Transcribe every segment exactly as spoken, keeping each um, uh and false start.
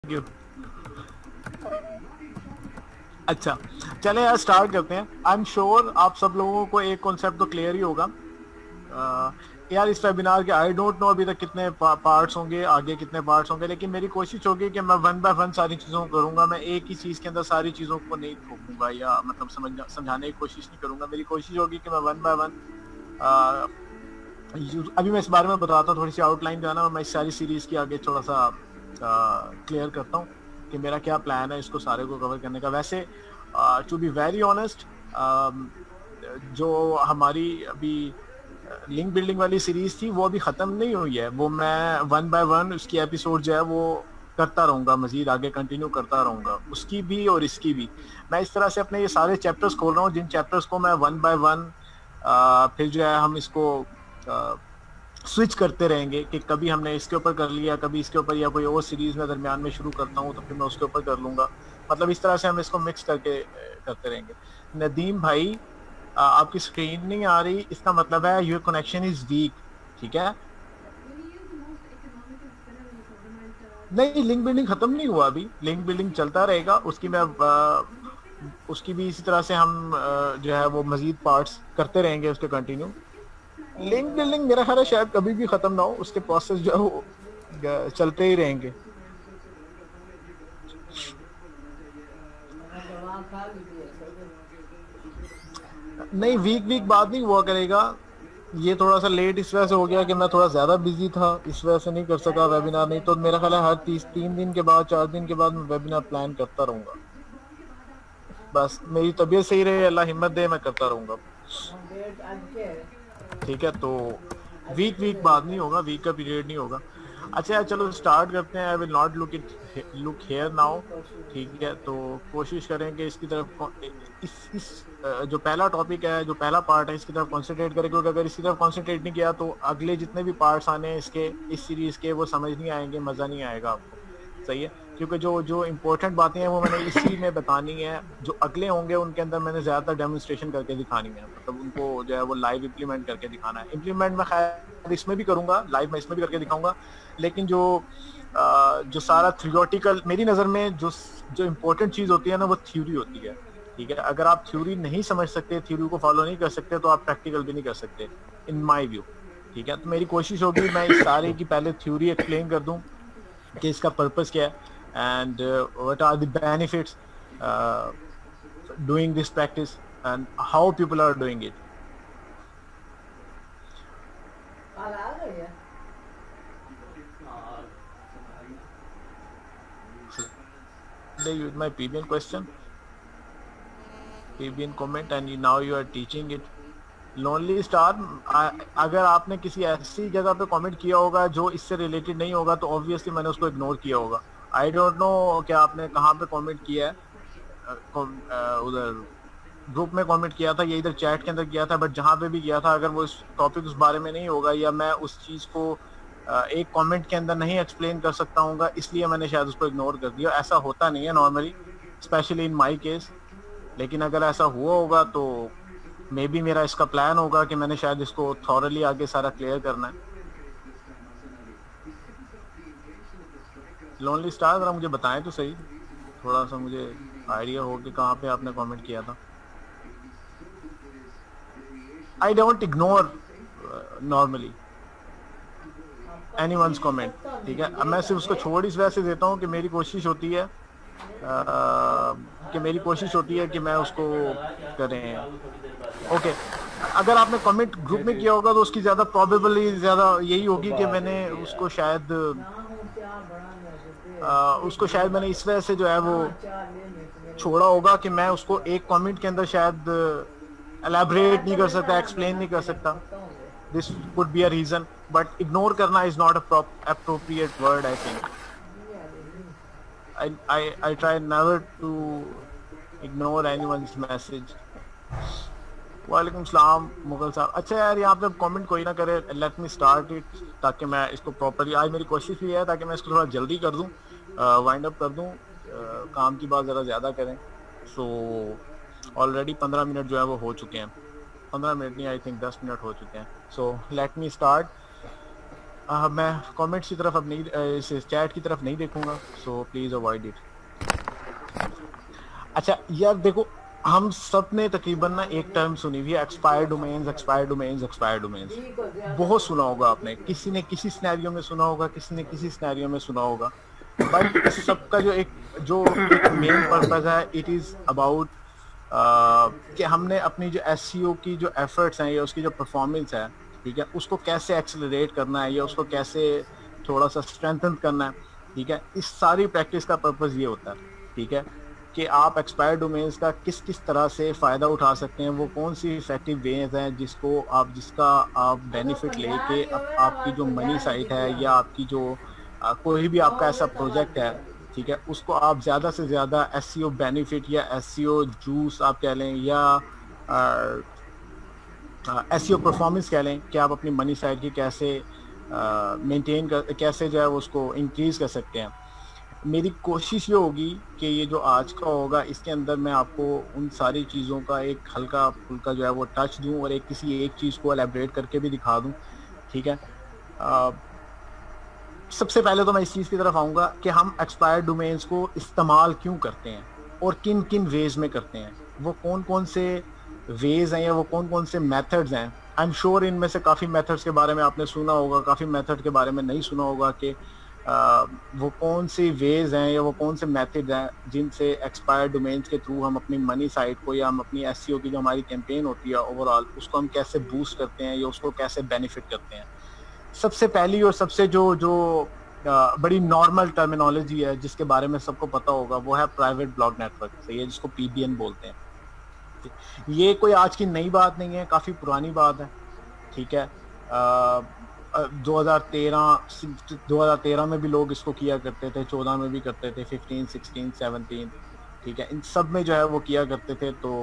You. अच्छा चले यार स्टार्ट करते हैं। आई एम श्योर आप सब लोगों को एक कॉन्सेप्ट तो क्लियर ही होगा। uh, यार इस वेबिनार के आई डोंट नो अभी तक कितने पा, पार्ट्स होंगे, आगे कितने पार्ट्स होंगे, लेकिन मेरी कोशिश होगी कि मैं वन बाय वन सारी चीज़ों को करूंगा। मैं एक ही चीज़ के अंदर सारी चीज़ों को नहीं थोपूंगा या मतलब समझ समझाने की कोशिश नहीं करूंगा। मेरी कोशिश होगी कि मैं वन बाय वन अभी मैं इस बारे में बताता हूँ, थोड़ी सी आउटलाइन जो है ना मैं इस सारी सीरीज़ की आगे थोड़ा सा क्लियर uh, करता हूँ कि मेरा क्या प्लान है इसको सारे को कवर करने का। वैसे टू बी वेरी ऑनेस्ट, जो हमारी अभी लिंक बिल्डिंग वाली सीरीज थी वो अभी ख़त्म नहीं हुई है। वो मैं वन बाय वन उसकी एपिसोड जो है वो करता रहूँगा, मज़ीद आगे कंटिन्यू करता रहूँगा, उसकी भी और इसकी भी। मैं इस तरह से अपने ये सारे चैप्टर्स खोल रहा हूँ जिन चैप्टर्स को मैं वन बाय वन फिर जो है हम इसको आ, स्विच करते रहेंगे कि कभी हमने इसके ऊपर कर लिया, कभी इसके ऊपर, या कोई और सीरीज में दरमियान में शुरू करता हूँ तो फिर मैं उसके ऊपर कर लूँगा। मतलब इस तरह से हम इसको मिक्स करके करते रहेंगे। नदीम भाई आपकी स्क्रीन नहीं आ रही, इसका मतलब है योर कनेक्शन इज वीक। ठीक है, नहीं लिंक बिल्डिंग खत्म नहीं हुआ, अभी लिंक बिल्डिंग चलता रहेगा। उसकी मैं आ, उसकी भी इसी तरह से हम आ, जो है वो मजीद पार्ट्स करते रहेंगे उसके कंटिन्यू। लिंक बिल्डिंग मेरा ख्याल है शायद कभी भी खत्म ना हो, उसके प्रोसेस जो है वो चलते ही रहेंगे। नहीं वीक वीक बाद नहीं हुआ करेगा, ये थोड़ा सा लेट इस वजह से हो गया कि मैं थोड़ा ज़्यादा बिजी था, इस वजह से नहीं कर सका वेबिनार। नहीं तो मेरा ख्याल है हर तीस तीन दिन के बाद चार दिन के बाद मैं वेबिनार प्लान करता रहूँगा। बस मेरी तबीयत सही रहे, अल्लाह हिम्मत दे, मैं करता रहूँगा। ठीक है, तो वीक वीक बाद नहीं होगा, वीक का पीरियड नहीं होगा। अच्छा यार चलो स्टार्ट करते हैं। I will not look it look here now. ठीक है, तो कोशिश करें कि इसकी तरफ इस इस जो पहला टॉपिक है, जो पहला पार्ट है, इसकी तरफ कॉन्सेंट्रेट करें, क्योंकि अगर इसकी तरफ कॉन्सेंट्रेट नहीं किया तो अगले जितने भी पार्ट्स आने हैं इसके इस सीरीज़ के वो समझ नहीं आएंगे, मज़ा नहीं आएगा आपको। सही है, क्योंकि जो जो इम्पोर्टेंट बातें हैं वो मैंने इसी में बतानी है। जो अगले होंगे उनके अंदर मैंने ज़्यादातर डेमोन्स्ट्रेशन करके दिखानी है, मतलब उनको जो है वो लाइव इम्प्लीमेंट करके दिखाना है। इम्प्लीमेंट मैं खैर इसमें भी करूँगा, लाइव मैं इसमें भी करके दिखाऊँगा, लेकिन जो आ, जो सारा थ्योरेटिकल मेरी नज़र में जो जो इम्पोर्टेंट चीज़ होती है ना वो थ्योरी होती है। ठीक है, अगर आप थ्योरी नहीं समझ सकते, थ्योरी को फॉलो नहीं कर सकते, तो आप प्रैक्टिकल भी नहीं कर सकते इन माय व्यू। ठीक है, तो मेरी कोशिश होगी मैं इस सारे की पहले थ्योरी एक्सप्लेन कर दूं कि इसका पर्पस क्या है and what are the benefits doing this practice and how people are doing it. With my P B N question, P B N comment, and you, now you are teaching it. Lonely Star, अगर आपने किसी ऐसी जगह पे comment किया होगा जो इससे रिलेटेड नहीं होगा तो ऑब्वियसली मैंने उसको इग्नोर किया होगा। आई डोंट नो कि आपने कहाँ पे कमेंट किया है, उधर ग्रुप में कमेंट किया था या इधर चैट के अंदर किया था, बट जहाँ पे भी किया था अगर वो इस टॉपिक उस बारे में नहीं होगा या मैं उस चीज़ को एक कमेंट के अंदर नहीं एक्सप्लेन कर सकता हूँ, इसलिए मैंने शायद उसको इग्नोर कर दिया। ऐसा होता नहीं है normally, specially in my case, लेकिन अगर ऐसा हुआ होगा तो मे बी मेरा इसका प्लान होगा कि मैंने शायद इसको थॉरली आगे सारा क्लियर करना है। लोनली स्टार जरा मुझे बताएं तो सही, थोड़ा सा मुझे आइडिया हो कि कहाँ पे आपने कमेंट किया था। I don't ignore normally anyone's comment। ठीक है, अब मैं सिर्फ उसको छोड़ इस वजह से देता हूँ कि मेरी कोशिश होती है आ, कि मेरी कोशिश होती है कि मैं उसको करें। ओके, अगर आपने कमेंट ग्रुप में किया होगा तो उसकी ज़्यादा प्रोबेबली ज़्यादा यही होगी कि मैंने उसको शायद आ, उसको शायद मैंने इस वजह से जो है वो छोड़ा होगा कि मैं उसको एक कमेंट के अंदर शायद एलैबोरेट नहीं कर सकता, एक्सप्लेन नहीं कर सकता। This could be a reason, but ignore करना is not a prop appropriate word, I think. I I I try never to ignore anyone's message. वालेकुम सलाम मुगल साहब। अच्छा यार यहाँ पे कमेंट कोई ना करे, let me start it, ताकि मैं इसको प्रॉपरली, आज मेरी कोशिश भी है ताकि मैं इसको थोड़ा जल्दी कर दूँ, वाइंड अप कर दूँ, काम की बात ज़रा ज़्यादा करें। सो ऑलरेडी पंद्रह मिनट जो है वो हो चुके हैं, पंद्रह मिनट नहीं, आई थिंक दस मिनट हो चुके हैं। So let me start. uh, मैं कमेंट्स की तरफ अब नहीं, इस चैट की तरफ नहीं देखूंगा, सो प्लीज अवॉइड इट। अच्छा यार देखो, हम सब ने तकरीबन ना एक टर्म सुनी हुई है, expired domains, expired domains, expired domains. बहुत सुना होगा आपने, किसी ने किसी सिनेरियो में सुना होगा, किसी ने किसी सिनेरियो में सुना होगा। बट इस सब का जो एक जो एक मेन पर्पस है, इट इज अबाउट कि हमने अपनी जो एसईओ की जो एफर्ट्स हैं या उसकी जो परफॉर्मेंस है, ठीक है, उसको कैसे एक्सेलरेट करना है या उसको कैसे थोड़ा सा स्ट्रेंथन करना है, ठीक है। इस सारी प्रैक्टिस का पर्पस ये होता है, ठीक है, कि आप एक्सपायर्ड डोमेन्स का किस किस तरह से फ़ायदा उठा सकते हैं, वो कौन सी इफेक्टिव वेज हैं जिसको आप जिसका आप बेनिफिट लेके आप, आपकी जो मनी साइट है या आपकी जो आ, कोई भी आपका ऐसा प्रोजेक्ट है, ठीक है, उसको आप ज़्यादा से ज़्यादा एसईओ बेनिफिट या एसईओ जूस आप कह लें या एसईओ परफॉर्मेंस कह लें, कि आप अपनी मनी साइट की कैसे मेंटेन कर कैसे जो है उसको इंक्रीज़ कर सकते हैं। मेरी कोशिश ये होगी कि ये जो आज का होगा इसके अंदर मैं आपको उन सारी चीज़ों का एक हल्का फुल्का जो है वो टच दूं और एक किसी एक चीज़ को एलेबरेट करके भी दिखा दूं, ठीक है। आ, सबसे पहले तो मैं इस चीज़ की तरफ आऊँगा कि हम एक्सपायर्ड डोमेन्स को इस्तेमाल क्यों करते हैं और किन किन वेज में करते हैं, वो कौन कौन से वेज हैं या वो कौन कौन से मेथड्स हैं। आई एम श्योर इनमें से काफ़ी मेथड्स के बारे में आपने सुना होगा, काफ़ी मेथड के बारे में नहीं सुना होगा कि Uh, वो कौन सी वेज हैं या वो कौन से मेथड हैं जिनसे एक्सपायर्ड डोमेन्स के थ्रू हम अपनी मनी साइट को या हम अपनी एसईओ की जो हमारी कैंपेन होती है ओवरऑल उसको हम कैसे बूस्ट करते हैं या उसको कैसे बेनिफिट करते हैं। सबसे पहली और सबसे जो जो uh, बड़ी नॉर्मल टर्मिनोलॉजी है जिसके बारे में सबको पता होगा वो है प्राइवेट ब्लॉग नेटवर्क, सही है, जिसको पीबीएन बोलते हैं। ये कोई आज की नई बात नहीं है, काफ़ी पुरानी बात है, ठीक है। uh, दो हज़ार तेरह में भी लोग इसको किया करते थे, चौदह में भी करते थे, पंद्रह, सोलह, सत्रह, ठीक है, इन सब में जो है वो किया करते थे। तो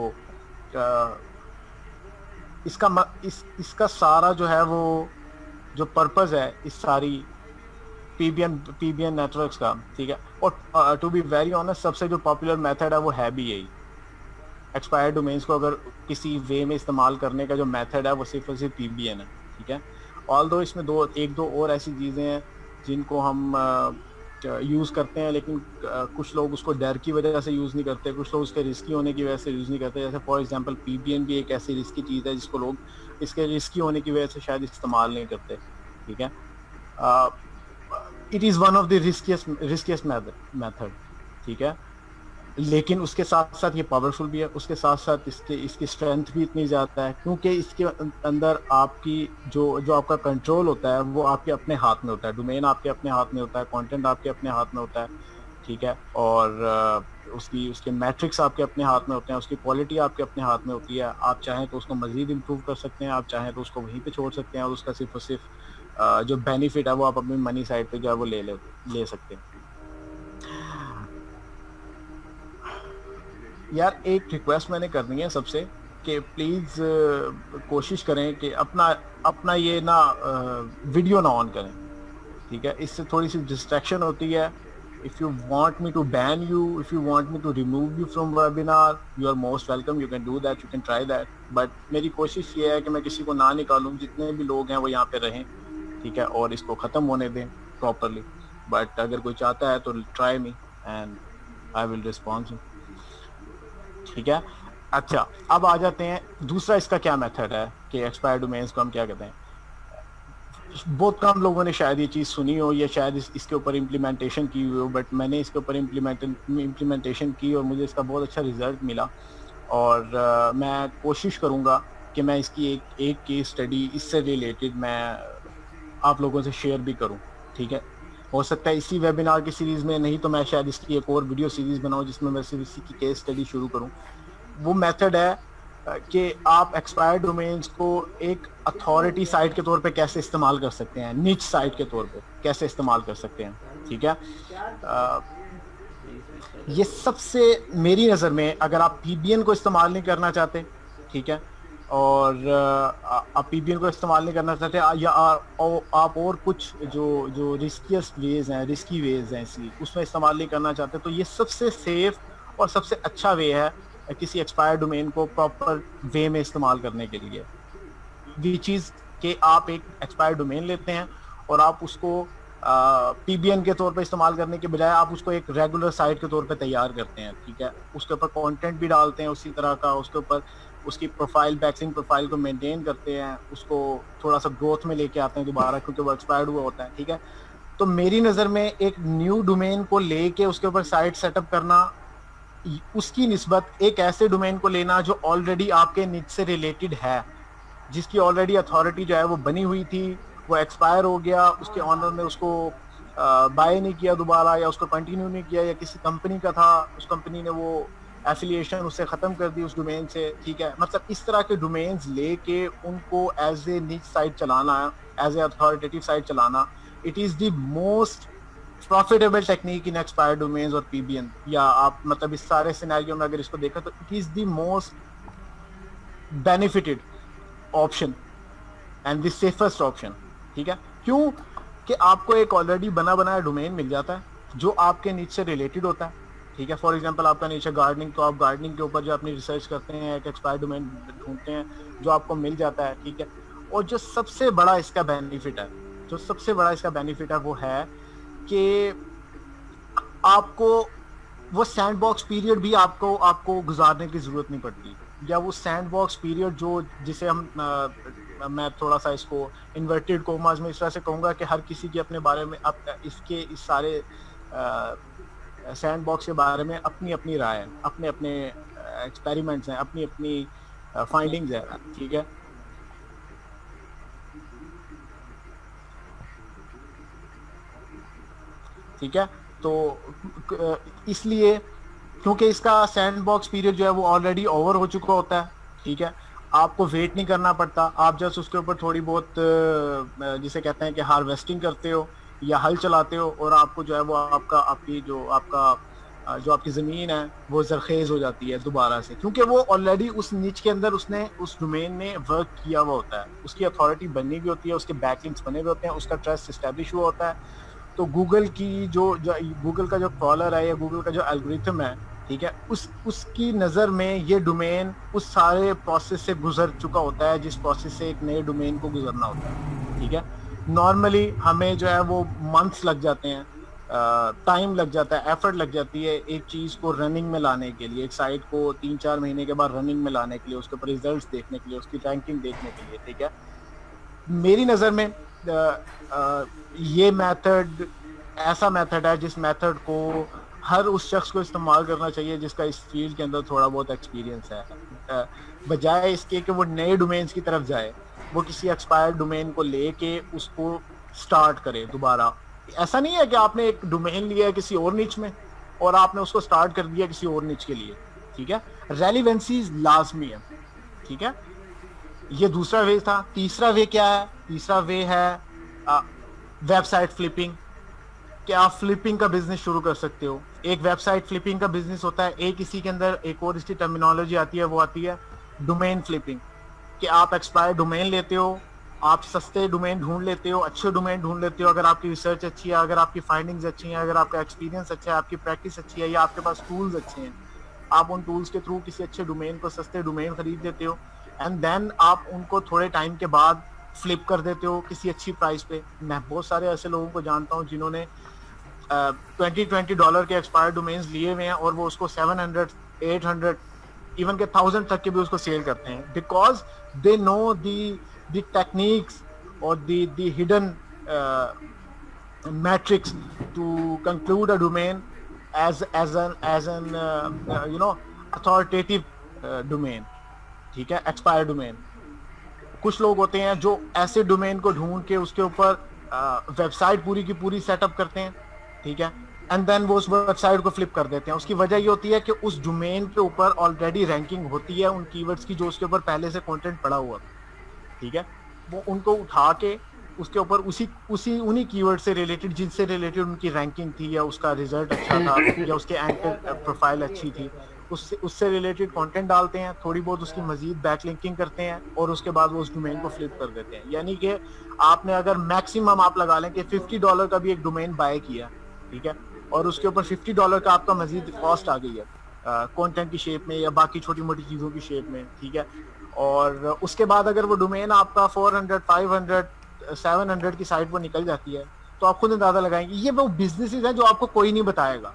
इसका इस इसका सारा जो है वो जो पर्पस है इस सारी पीबीएन पीबीएन नेटवर्क्स का, ठीक है। और टू बी वेरी ऑनेस्ट सबसे जो पॉपुलर मेथड है वो है भी यही, एक्सपायर्ड डोमेन्स को अगर किसी वे में इस्तेमाल करने का जो मेथड है वो सिर्फ और सिर्फ पीबीएन है, ठीक है। ऑल्दो इसमें दो एक दो और ऐसी चीज़ें हैं जिनको हम यूज़ करते हैं, लेकिन कुछ लोग उसको डर की वजह से यूज़ नहीं करते, कुछ लोग उसके रिस्की होने की वजह से यूज़ नहीं करते। जैसे फॉर एग्जांपल पीबीएन भी एक ऐसी रिस्की चीज़ है जिसको लोग इसके रिस्की होने की वजह से शायद इस्तेमाल नहीं करते, ठीक है। It is one of the riskiest riskiest method, ठीक है, लेकिन उसके साथ साथ ये पावरफुल भी है, उसके साथ साथ इसके इसकी स्ट्रेंथ भी इतनी ज़्यादा है क्योंकि इसके अंदर आपकी जो जो आपका कंट्रोल होता है वो आपके अपने हाथ में होता है, डोमेन आपके अपने हाथ में होता है, कंटेंट आपके अपने हाथ में होता है, ठीक है, और उसकी उसके मैट्रिक्स आपके अपने हाथ में होते हैं, उसकी क्वालिटी आपके अपने हाथ में होती है। आप चाहें तो उसको मज़ीद इम्प्रूव कर सकते हैं, आप चाहें तो उसको वहीं पर छोड़ सकते हैं और उसका सिर्फ और सिर्फ जो बेनिफिट है वो आप अपनी मनी साइड पर जो है वो ले ले ले सकते हैं। यार एक रिक्वेस्ट मैंने करनी है सबसे कि प्लीज़ कोशिश करें कि अपना अपना ये ना वीडियो ना ऑन करें, ठीक है, इससे थोड़ी सी डिस्ट्रैक्शन होती है। If you want me to ban you, if you want me to remove you from webinar, you are most welcome, you can do that, you can try that, but मेरी कोशिश ये है कि मैं किसी को ना निकालूं, जितने भी लोग हैं वो यहाँ पे रहें, ठीक है, और इसको ख़त्म होने दें प्रॉपरली। बट अगर कोई चाहता है तो try me and I will respond, ठीक है। अच्छा अब आ जाते हैं दूसरा इसका क्या मेथड है कि एक्सपायर्ड डोमेन्स को हम क्या कहते हैं। बहुत कम लोगों ने शायद ये चीज़ सुनी हो या शायद इस, इसके ऊपर इम्प्लीमेंटेशन की हुई हो, बट मैंने इसके ऊपर इम्प्लीमेंट इम्प्लीमेंटेशन की और मुझे इसका बहुत अच्छा रिजल्ट मिला और uh, मैं कोशिश करूँगा कि मैं इसकी एक एक केस स्टडी इससे रिलेटेड मैं आप लोगों से शेयर भी करूँ, ठीक है। हो सकता है इसी वेबिनार की सीरीज़ में, नहीं तो मैं शायद इसकी एक और वीडियो सीरीज़ बनाऊँ जिसमें मैं सिर्फ इसी की केस स्टडी शुरू करूँ। वो मेथड है कि आप एक्सपायर्ड डोमेन्स को एक अथॉरिटी साइट के तौर पे कैसे इस्तेमाल कर सकते हैं, निच साइट के तौर पे कैसे इस्तेमाल कर सकते हैं, ठीक है। आ, ये सबसे मेरी नज़र में अगर आप पीबीएन को इस्तेमाल नहीं करना चाहते, ठीक है, और आप पीबीएन को इस्तेमाल नहीं करना चाहते या आप और कुछ जो जो रिस्कीस्ट वेज हैं रिस्की वेज हैं इसी उसमें इस्तेमाल नहीं करना चाहते, तो ये सबसे सेफ और सबसे अच्छा वे है किसी एक्सपायर्ड डोमेन को प्रॉपर वे में इस्तेमाल करने के लिए। विच इज़ कि आप एक एक्सपायर्ड डोमेन लेते हैं और आप उसको पीबीएन के तौर पे इस्तेमाल करने के बजाय आप उसको एक रेगुलर साइट के तौर पे तैयार करते हैं, ठीक है। उसके ऊपर कंटेंट भी डालते हैं उसी तरह का, उसके ऊपर उसकी प्रोफाइल, बैकलिंक प्रोफाइल को मेंटेन करते हैं, उसको थोड़ा सा ग्रोथ में लेके आते हैं दोबारा, क्योंकि वो एक्सपायर्ड हुआ होता है, ठीक है। तो मेरी नज़र में एक न्यू डोमेन को लेके उसके ऊपर साइट सेटअप करना, उसकी निस्बत एक ऐसे डोमेन को लेना जो ऑलरेडी आपके निच से रिलेटेड है, जिसकी ऑलरेडी अथॉरिटी जो है वो बनी हुई थी, वो एक्सपायर हो गया, उसके ऑनर ने उसको बाय नहीं किया दोबारा, या उसको कंटिन्यू नहीं किया, या किसी कंपनी का था, उस कंपनी ने वो एफिलिएशन उससे ख़त्म कर दी उस डोमेन से, ठीक है। मतलब इस तरह के डोमेन्स लेके उनको एज ए निच साइट चलाना, एज ए अथॉरिटेटिव साइट चलाना, it is the most profitable technique in expired domains और पीबीएन, या आप मतलब इस सारे सिनेरियो में अगर इसको देखा तो it is the most benefited option and the safest option, ठीक है। क्यों कि आपको एक ऑलरेडी बना बनाया डोमेन मिल जाता है जो आपके नीच से रिलेटेड होता है, ठीक है। फॉर एग्जांपल आपका नीच है गार्डनिंग, तो आप गार्डनिंग के ऊपर जो अपनी रिसर्च करते हैं, एक एक्सपायर्ड डोमेन ढूंढते हैं जो आपको मिल जाता है, ठीक है। और जो सबसे बड़ा इसका बेनिफिट है, जो सबसे बड़ा इसका बेनिफिट है वो है कि आपको वो सैंडबॉक्स पीरियड भी आपको आपको गुजारने की ज़रूरत नहीं पड़ती, या वो सैंडबॉक्स पीरियड जो जिसे हम आ, मैं थोड़ा सा इसको इन्वर्टेड कोमास में इस तरह से कहूँगा कि हर किसी के अपने बारे में अब इसके इस सारे सैंडबॉक्स के बारे में अपनी अपनी राय है, अपने अपने एक्सपेरिमेंट्स हैं, अपनी अपनी फाइंडिंग्स है, ठीक है। ठीक है, तो इसलिए क्योंकि इसका सैंडबॉक्स पीरियड जो है वो ऑलरेडी ओवर हो चुका होता है, ठीक है, आपको वेट नहीं करना पड़ता, आप जस्ट उसके ऊपर थोड़ी बहुत जिसे कहते हैं कि हार्वेस्टिंग करते हो या हल चलाते हो, और आपको जो है वो आपका आपकी जो आपका जो आपकी ज़मीन है वो ज़रखेज़ हो जाती है दोबारा से, क्योंकि वो ऑलरेडी उस नीच के अंदर उसने उस डोमेन में वर्क किया हुआ होता है, उसकी अथॉरिटी बननी हुई होती है, उसके बैकलिंक्स बने हुए होते हैं, उसका ट्रस्ट इस्टेब्लिश हुआ होता है। तो गूगल की जो, जो गूगल का जो क्रॉलर है या गूगल का जो एल्गोरिथम है, ठीक है, उस उसकी नज़र में ये डोमेन उस सारे प्रोसेस से गुजर चुका होता है जिस प्रोसेस से एक नए डोमेन को गुजरना होता है, ठीक है। नॉर्मली हमें जो है वो मंथ्स लग जाते हैं, टाइम लग जाता है, एफर्ट लग जाती है एक चीज़ को रनिंग में लाने के लिए, एक साइट को तीन चार महीने के बाद रनिंग में लाने के लिए, उसके ऊपर रिजल्ट्स देखने के लिए, उसकी रैंकिंग देखने के लिए, ठीक है। मेरी नज़र में आ, आ, ये मेथड ऐसा मेथड है जिस मेथड को हर उस शख्स को इस्तेमाल करना चाहिए जिसका इस फील्ड के अंदर थोड़ा बहुत एक्सपीरियंस है, बजाय इसके कि वो नए डोमेन्स की तरफ जाए, वो किसी एक्सपायर्ड डोमेन को लेके उसको स्टार्ट करे दोबारा। ऐसा नहीं है कि आपने एक डोमेन लिया है किसी और निच में और आपने उसको स्टार्ट कर दिया किसी और निच के लिए, ठीक है। रेलिवेंसी लाजमी है, ठीक है। ये दूसरा वे था। तीसरा वे क्या है? तीसरा वे है वेबसाइट फ्लिपिंग, कि आप फ्लिपिंग का बिजनेस शुरू कर सकते हो। एक वेबसाइट फ्लिपिंग का बिजनेस होता है, एक इसी के अंदर एक और इसकी टर्मिनोलॉजी आती है, वो आती है डोमेन फ्लिपिंग, कि आप एक्सपायर्ड डोमेन लेते हो, आप सस्ते डोमेन ढूंढ लेते हो, अच्छे डोमेन ढूंढ लेते हो, अगर आपकी रिसर्च अच्छी है, अगर आपकी फाइंडिंग्स अच्छी हैं, अगर आपका एक्सपीरियंस अच्छा है, आपकी प्रैक्टिस अच्छी है, या आपके पास टूल्स अच्छे हैं, आप उन टूल्स के थ्रू किसी अच्छे डोमेन को, सस्ते डोमेन खरीद लेते हो, एंड देन आप उनको थोड़े टाइम के बाद फ्लिप कर देते हो किसी अच्छी प्राइस पे। मैं बहुत सारे ऐसे लोगों को जानता हूँ जिन्होंने ट्वेंटी ट्वेंटी डॉलर के एक्सपायर्ड डोमेन्स लिए हुए हैं और वो उसको seven hundred eight hundred even के थाउजेंड तक के भी उसको सेल करते हैं, because they know the the techniques और the the hidden matrix to conclude a domain as as an as an you know authoritative domain, ठीक है, एक्सपायर्ड डोमेन। कुछ लोग होते हैं जो ऐसे डोमेन को ढूंढ के उसके ऊपर वेबसाइट पूरी की पूरी सेटअप करते हैं, ठीक है, एंड देन वो उस वेबसाइट को फ्लिप कर देते हैं। उसकी वजह ये होती है कि उस डोमेन के ऊपर ऑलरेडी रैंकिंग होती है उन कीवर्ड्स की जो उसके ऊपर पहले से कंटेंट पड़ा हुआ, ठीक है। वो उनको उठा के उसके ऊपर उसी उसी उन्हीं कीवर्ड से रिलेटेड, जिनसे रिलेटेड उनकी रैंकिंग थी या उसका रिजल्ट अच्छा था या उसके एंकर प्रोफाइल अच्छी थी, उससे उससे रिलेटेड कंटेंट डालते हैं, थोड़ी बहुत उसकी मजीद बैकलिंकिंग करते हैं और उसके बाद वो उस डोमेन को फ्लिप कर देते हैं। यानी कि आपने अगर मैक्सिमम आप लगा लें कि फिफ्टी डॉलर का भी एक डोमेन बाय किया, ठीक है, और उसके ऊपर फिफ्टी डॉलर का आपका मजीद कॉस्ट आ गई है कंटेंट की शेप में या बाकी छोटी मोटी चीज़ों की शेप में, ठीक है, और उसके बाद अगर वो डोमेन आपका four hundred five hundred seven hundred की साइड पर निकल जाती है तो आप खुद अंदाजा लगाएंगे ये वो बिजनेसेस हैं जो आपको कोई नहीं बताएगा,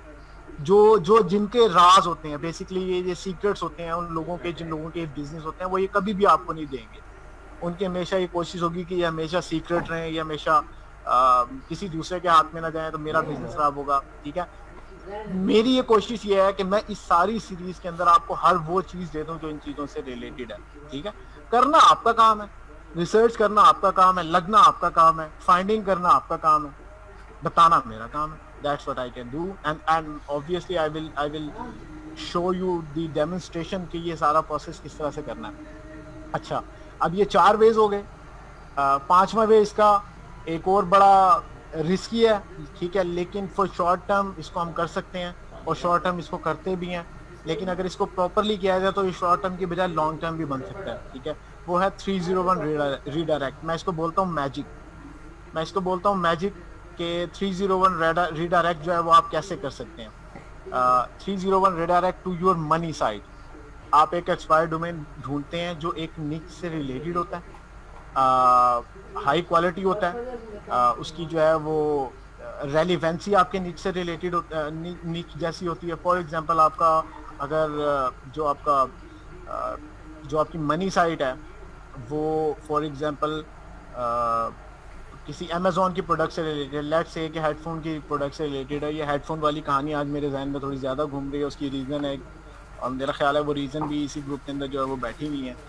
जो जो जिनके राज होते हैं बेसिकली, ये ये सीक्रेट्स होते हैं उन लोगों के, जिन लोगों के बिजनेस होते हैं वो ये कभी भी आपको नहीं देंगे। उनकी हमेशा ये कोशिश होगी कि ये हमेशा सीक्रेट रहें, ये हमेशा आ, किसी दूसरे के हाथ में ना जाए तो मेरा बिजनेस खराब होगा। ठीक है, मेरी ये कोशिश ये है कि मैं इस सारी सीरीज के अंदर आपको हर वो चीज दे दूं जो इन चीजों से रिलेटेड है। ठीक है, करना आपका काम है, रिसर्च करना आपका काम है, लगना आपका काम है, फाइंडिंग करना आपका काम है, बताना मेरा काम है। That's what I can do and and obviously I will I will show you the demonstration कि ये सारा प्रोसेस किस तरह से करना है। अच्छा, अब ये चार वेज हो गए, पांचवा वे इसका एक और बड़ा रिस्की है। ठीक है, लेकिन फॉर शॉर्ट टर्म इसको हम कर सकते हैं और शॉर्ट टर्म इसको करते भी हैं, लेकिन अगर इसको प्रॉपरली किया जाए तो ये शॉर्ट टर्म की बजाय लॉन्ग टर्म भी बन सकता है। ठीक है, वो है थ्री जीरो वन रीडायरेक्ट। मैं इसको बोलता हूँ मैजिक, मैं इसको बोलता हूँ मैजिक के थ्री जीरो वन रीडायरेक्ट जो है वो आप कैसे कर सकते हैं। Three zero one redirect to your money site. आप एक एक्सपायर्ड डोमेन ढूंढते हैं जो एक निच से रिलेटेड होता है, हाई uh, क्वालिटी होता है, uh, उसकी जो है वो रेलिवेंसी आपके निच से रिलेटेड निच जैसी होती है। फॉर एग्जांपल आपका अगर uh, जो आपका uh, जो आपकी मनी साइट है वो फॉर एग्जांपल uh, किसी अमेजोन की प्रोडक्ट से रिलेटेड, लेट्स से कि हेडफोन की प्रोडक्ट से रिलेटेड है। ये हेडफोन वाली कहानी आज मेरे जहन में थोड़ी ज़्यादा घूम रही है, उसकी रीज़न है और मेरा ख्याल है वो रीज़न भी इसी ग्रुप के अंदर जो है वो बैठी हुई है।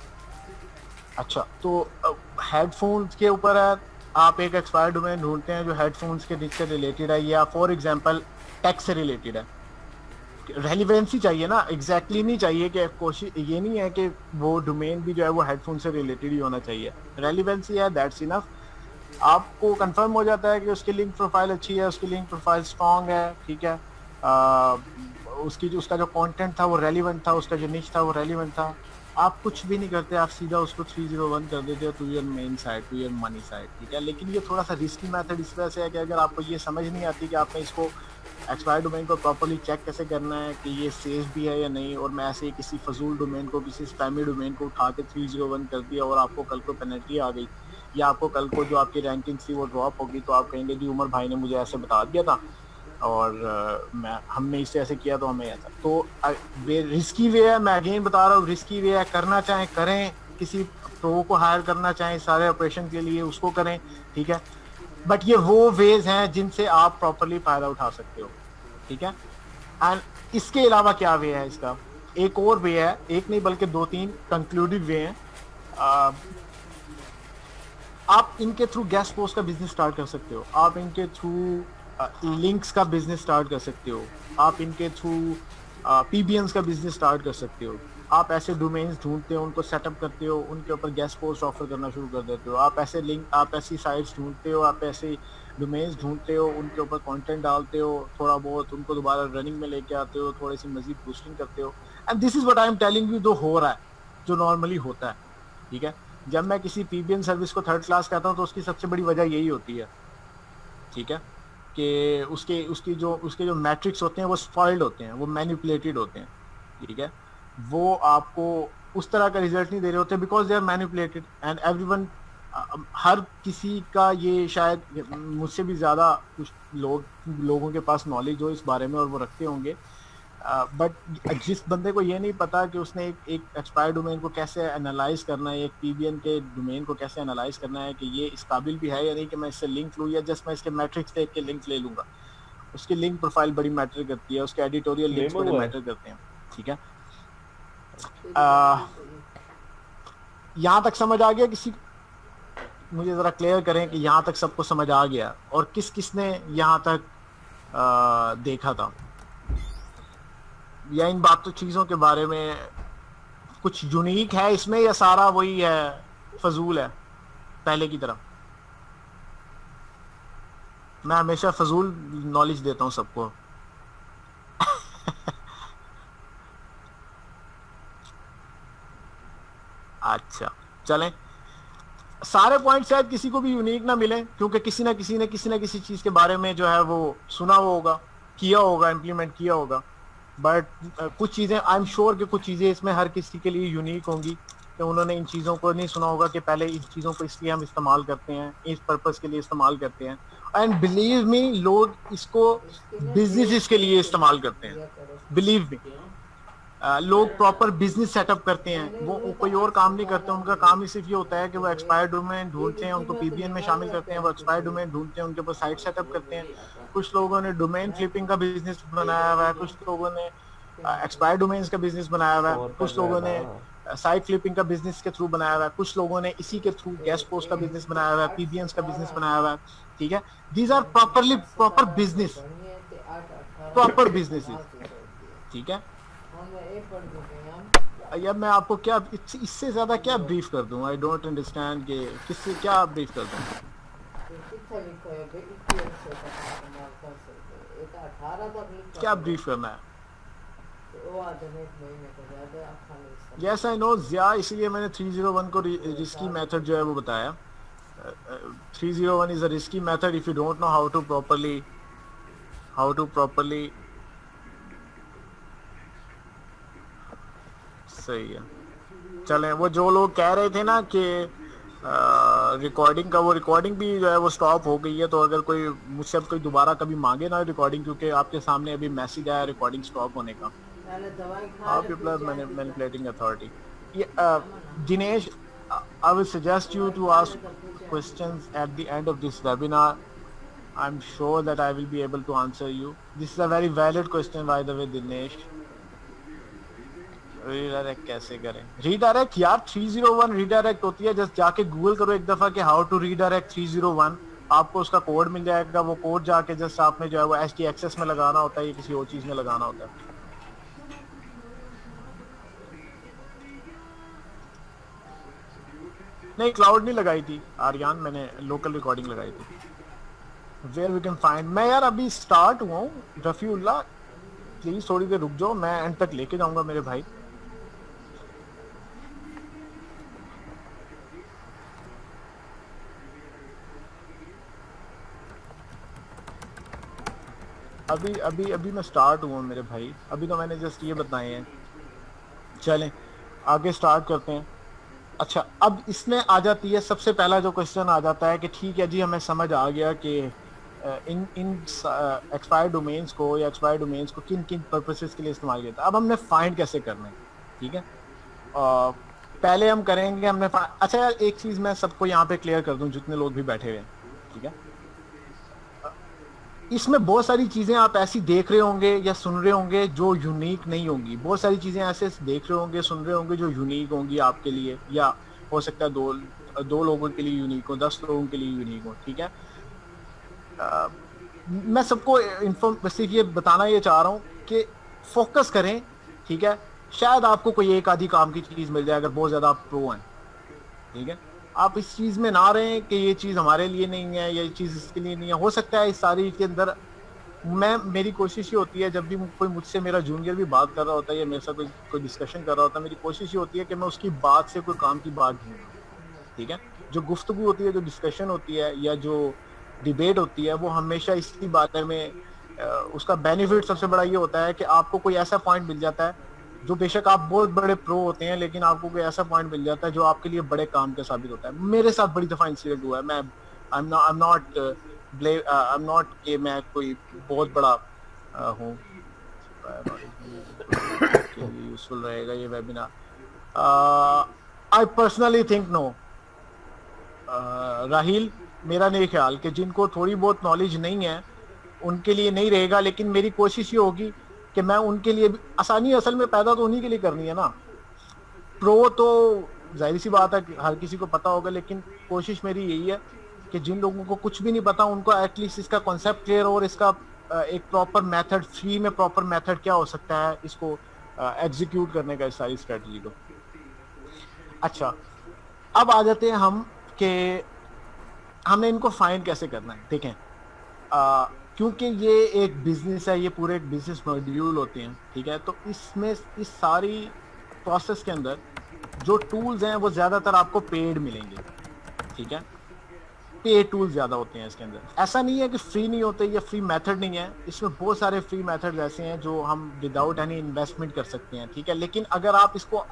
अच्छा, तो हेडफोन्स के ऊपर है, आप एक एक्सपायर्ड डोमेन ढूंढते हैं जो हेडफोन्स के से रिलेटेड है या फॉर एग्जांपल टेक से रिलेटेड है। रेलिवेंसी चाहिए ना, एग्जैक्टली exactly नहीं चाहिए कि कोशिश ये नहीं है कि वो डोमेन भी जो है वो हेडफोन से रिलेटेड ही होना चाहिए। रेलिवेंसी है, दैट्स इनफ। आपको कंफर्म हो जाता है कि उसकी लिंक प्रोफाइल अच्छी है, उसकी लिंक प्रोफाइल स्ट्रॉन्ग है। ठीक है, आ, उसकी जो उसका जो कंटेंट था वो रेलिवेंट था, उसका जो निच था वो रेलिवेंट था। आप कुछ भी नहीं करते, आप सीधा उसको थ्री जीरो वन कर देते हो to your main site, to your money site. ठीक है, लेकिन ये थोड़ा सा रिस्की मेथड इस वजह से है कि अगर आपको ये समझ नहीं आती कि आपने इसको एक्सपायर्ड डोमेन को प्रॉपर्ली चेक कैसे करना है कि ये सेफ भी है या नहीं, और मैं ऐसे ही किसी फजूल डोमेन को, किसी स्पैमी डोमेन को उठा के थ्री जीरो वन कर दिया और आपको कल को पेनल्टी आ गई या आपको कल को जो आपकी रैंकिंग थी वो ड्रॉप होगी, तो आप कहेंगे जी उमर भाई ने मुझे ऐसे बता दिया था और uh, मैं हमने इससे ऐसे किया तो हमें ऐसा। तो वे रिस्की वे है, मैं अगेन बता रहा हूँ रिस्की वे है। करना चाहें करें, किसी प्रो को हायर करना चाहें सारे ऑपरेशन के लिए उसको करें। ठीक है, बट ये वो वेज हैं जिनसे आप प्रॉपरली फ़ायदा उठा सकते हो। ठीक है, एंड इसके अलावा क्या वे है इसका, एक और वे है, एक नहीं बल्कि दो तीन कंक्लूडिव वे हैं। uh, आप इनके थ्रू गेस्ट पोस्ट का बिजनेस स्टार्ट कर सकते हो, आप इनके थ्रू लिंक्स का बिजनेस स्टार्ट कर सकते हो, आप इनके थ्रू पीबीएन्स का बिजनेस स्टार्ट कर सकते हो। आप ऐसे डोमेन्स ढूंढते हो, उनको सेटअप करते हो, उनके ऊपर गेस्ट पोस्ट ऑफर करना शुरू कर देते हो। आप ऐसे लिंक, आप ऐसी साइट्स ढूंढते हो, आप ऐसे डोमेन्स ढूंढते हो, उनके ऊपर कंटेंट डालते हो, थोड़ा बहुत उनको दोबारा रनिंग में लेके आते हो, थोड़ी सी मजीद बूस्टिंग करते हो। And this is what I am telling you, जो हो रहा है, जो नॉर्मली होता है। ठीक है, जब मैं किसी पीबीएन सर्विस को थर्ड क्लास कहता हूँ तो उसकी सबसे बड़ी वजह यही होती है। ठीक है, कि उसके उसकी जो उसके जो मैट्रिक्स होते हैं वो स्पॉइल्ड होते हैं, वो मैनिपुलेटेड होते हैं। ठीक है, वो आपको उस तरह का रिजल्ट नहीं दे रहे होते because they are manipulated and everyone, हर किसी का ये शायद मुझसे भी ज़्यादा कुछ लोग लोगों के पास नॉलेज हो इस बारे में और वो रखते होंगे, बट uh, जिस बंदे को ये नहीं पता कि उसने एक एक एक्सपायर्ड डोमेन को कैसे एनालाइज करना है, एक पीबीएन के डोमेन को कैसे एनालाइज करना है कि ये इस काबिल भी है या नहीं कि मैं इससे लिंक लूँ या जस्ट मैं इसके मैट्रिक्स देख के लिंक ले लूँगा। उसकी लिंक प्रोफाइल बड़ी मैटर करती है, उसके एडिटोरियल लिंक्स बड़े मैटर करते हैं। ठीक है, यहाँ तक समझ आ गया किसी? मुझे ज़रा क्लियर करें कि यहाँ तक सबको समझ आ गया और किस किस ने यहाँ तक आ, देखा था, या इन बातों चीज़ों के बारे में कुछ यूनिक है इसमें या सारा वही है, फजूल है पहले की तरह? मैं हमेशा फजूल नॉलेज देता हूँ सबको। अच्छा चलें, सारे पॉइंट शायद किसी को भी यूनिक ना मिले क्योंकि किसी ना किसी ने किसी ना किसी चीज़ के बारे में जो है वो सुना होगा, किया होगा, इम्प्लीमेंट किया होगा। बट uh, कुछ चीज़ें आई एम श्योर कि कुछ चीज़ें इसमें हर किसी के लिए यूनिक होंगी कि उन्होंने इन चीज़ों को नहीं सुना होगा कि पहले इन चीज़ों को इसलिए हम इस्तेमाल करते हैं, इस पर्पस के लिए इस्तेमाल करते हैं। एंड बिलीव मी, लोग इसको बिजनेस के लिए इस्तेमाल करते हैं, बिलीव मी। लोग प्रॉपर बिजनेस सेटअप करते हैं, वो कोई और काम नहीं करते। उनका काम ही सिर्फ ये होता है कि वो एक्सपायर्ड डोमेन ढूंढते हैं, उनको पीबीएन में शामिल करते हैं, वो एक्सपायर्ड डोमेन ढूंढते हैं, उनके ऊपर साइट सेटअप करते हैं। कुछ लोगों ने डोमेन फ्लिपिंग का बिजनेस बनाया हुआ है, कुछ लोगों ने एक्सपायर्ड डोमेन्स का बिजनेस बनाया हुआ है, कुछ लोगों ने साइट फ्लिपिंग का बिजनेस के थ्रू बनाया हुआ है, कुछ लोगों ने इसी के थ्रू गेस्ट पोस्ट का बिजनेस बनाया हुआ है, पीबीएन्स का बिजनेस बनाया हुआ है। ठीक है, these are properly proper business, proper businesses. ठीक है, अब मैं आपको क्या इससे ज्यादा क्या ब्रीफ कर दूं? आई डोंट अंडरस्टैंड कि किससे क्या ब्रीफ कर दूं। क्या ब्रीफ करना है? यस आई नो ज़िया, इसलिए मैंने थ्री ज़ीरो वन को रिस्की मेथड जो है वो बताया। Three zero one is a risky method if you don't know how to properly how to properly सही है। चलें, वो जो लोग कह रहे थे ना कि रिकॉर्डिंग का, वो रिकॉर्डिंग भी जो है वो स्टॉप हो गई है। तो अगर कोई मुझसे अब कोई दोबारा कभी मांगे ना रिकॉर्डिंग, क्योंकि आपके सामने अभी मैसेज आया रिकॉर्डिंग स्टॉप होने का, आप manipulating authority. Dinesh, I will suggest you to ask questions at the end of this webinar. I am sure that I will be able to answer you. This is a very valid question by the way Dinesh. Redirect कैसे करें? Redirect यार three zero one redirect होती है, just जाके Google करो एक दफा कि how to redirect three zero one, आपको उसका कोड मिल जाएगा। वो कोड जाके जस्ट आपने जो है वो एच टी एक्सेस में लगाना होता है या किसी और चीज में लगाना होता है। नहीं, क्लाउड नहीं लगाई थी आर्यन, मैंने लोकल रिकॉर्डिंग लगाई थी। वेयर वी कैन फाइंड, मैं यार अभी स्टार्ट हुआ हूँ। रफीउल्लाह प्लीज थोड़ी देर रुक जाओ, मैं एंड तक लेके जाऊंगा मेरे भाई। अभी अभी अभी मैं स्टार्ट हुआ मेरे भाई, अभी तो मैंने जस्ट ये बताए हैं। चलें आगे स्टार्ट करते हैं। अच्छा, अब इसमें आ जाती है सबसे पहला जो क्वेश्चन आ जाता है कि ठीक है जी, हमें समझ आ गया कि इन इन एक्सपायर्ड डोमेन्स को या एक्सपायर्ड डोमेन्स को किन किन पर्पसेस के लिए इस्तेमाल किया था। अब हमने फाइंड कैसे करना है, ठीक है। आ, पहले हम करेंगे हमने अच्छा यार एक चीज़ मैं सबको यहाँ पे क्लियर कर दूं, जितने लोग भी बैठे हुए हैं, ठीक है। इसमें बहुत सारी चीज़ें आप ऐसी देख रहे होंगे या सुन रहे होंगे जो यूनिक नहीं होंगी। बहुत सारी चीज़ें ऐसे देख रहे होंगे, सुन रहे होंगे जो यूनिक होंगी आपके लिए, या हो सकता है दो दो लोगों के लिए यूनिक हो, दस लोगों के लिए यूनिक हो, ठीक है। आ, मैं सबको इन्फॉर्म सिर्फ ये बताना ये चाह रहा हूँ कि फोकस करें, ठीक है। शायद आपको कोई एक आधी काम की चीज़ मिल जाए अगर बहुत ज़्यादा आप प्रो हैं, ठीक है। आप इस चीज़ में ना रहें कि ये चीज़ हमारे लिए नहीं है, ये चीज़ इसके लिए नहीं है। हो सकता है इस सारी के अंदर मैं मेरी कोशिश ये होती है, जब भी कोई मुझसे मेरा जूनियर भी बात कर रहा होता है या मेरे साथ कोई कोई डिस्कशन कर रहा होता है, मेरी कोशिश ये होती है कि मैं उसकी बात से कोई काम की बात ढूंढूं, ठीक है। जो गुफ्तगू होती है, जो डिस्कशन होती है या जो डिबेट होती है, वो हमेशा इसी बारे में उसका बेनिफिट सबसे बड़ा ये होता है कि आपको कोई ऐसा पॉइंट मिल जाता है जो बेशक आप बहुत बड़े प्रो होते हैं, लेकिन आपको कोई ऐसा पॉइंट मिल जाता है जो आपके लिए बड़े काम का साबित होता है। मेरे साथ बड़ी दफ़ा इंसिडेंट हुआ है। मैं I am not I am not blame I am not कि मैं कोई बहुत बड़ा हूँ, यूजफुल रहेगा ये webinar. I personally think no Rahil, मेरा नहीं ख्याल कि जिनको थोड़ी बहुत नॉलेज नहीं है उनके लिए नहीं रहेगा, लेकिन मेरी कोशिश ये होगी कि मैं उनके लिए आसानी असल में पैदा तो उन्हीं के लिए करनी है ना। प्रो तो जाहिर सी बात है हर किसी को पता होगा, लेकिन कोशिश मेरी यही है कि जिन लोगों को कुछ भी नहीं पता उनको एटलीस्ट इसका कॉन्सेप्ट क्लियर हो और इसका एक प्रॉपर मेथड, फ्री में प्रॉपर मेथड क्या हो सकता है इसको एग्जीक्यूट करने का, इस सारी स्ट्रेटजी को। अच्छा, अब आ जाते हैं हम कि हमने इनको फाइंड कैसे करना है। देखें, क्योंकि ये एक बिजनेस है, ये पूरे एक बिजनेस मॉड्यूल होते हैं, ठीक है। तो इसमें इस सारी प्रोसेस के अंदर जो टूल्स हैं वो ज़्यादातर आपको पेड मिलेंगे, ठीक है। पेड टूल्स ज़्यादा होते हैं इसके अंदर। ऐसा नहीं है कि फ्री नहीं होते या फ्री मेथड नहीं है, इसमें बहुत सारे फ्री मेथड ऐसे हैं जो हम विदाउट एनी इन्वेस्टमेंट कर सकते हैं, ठीक है। लेकिन अगर आप इसको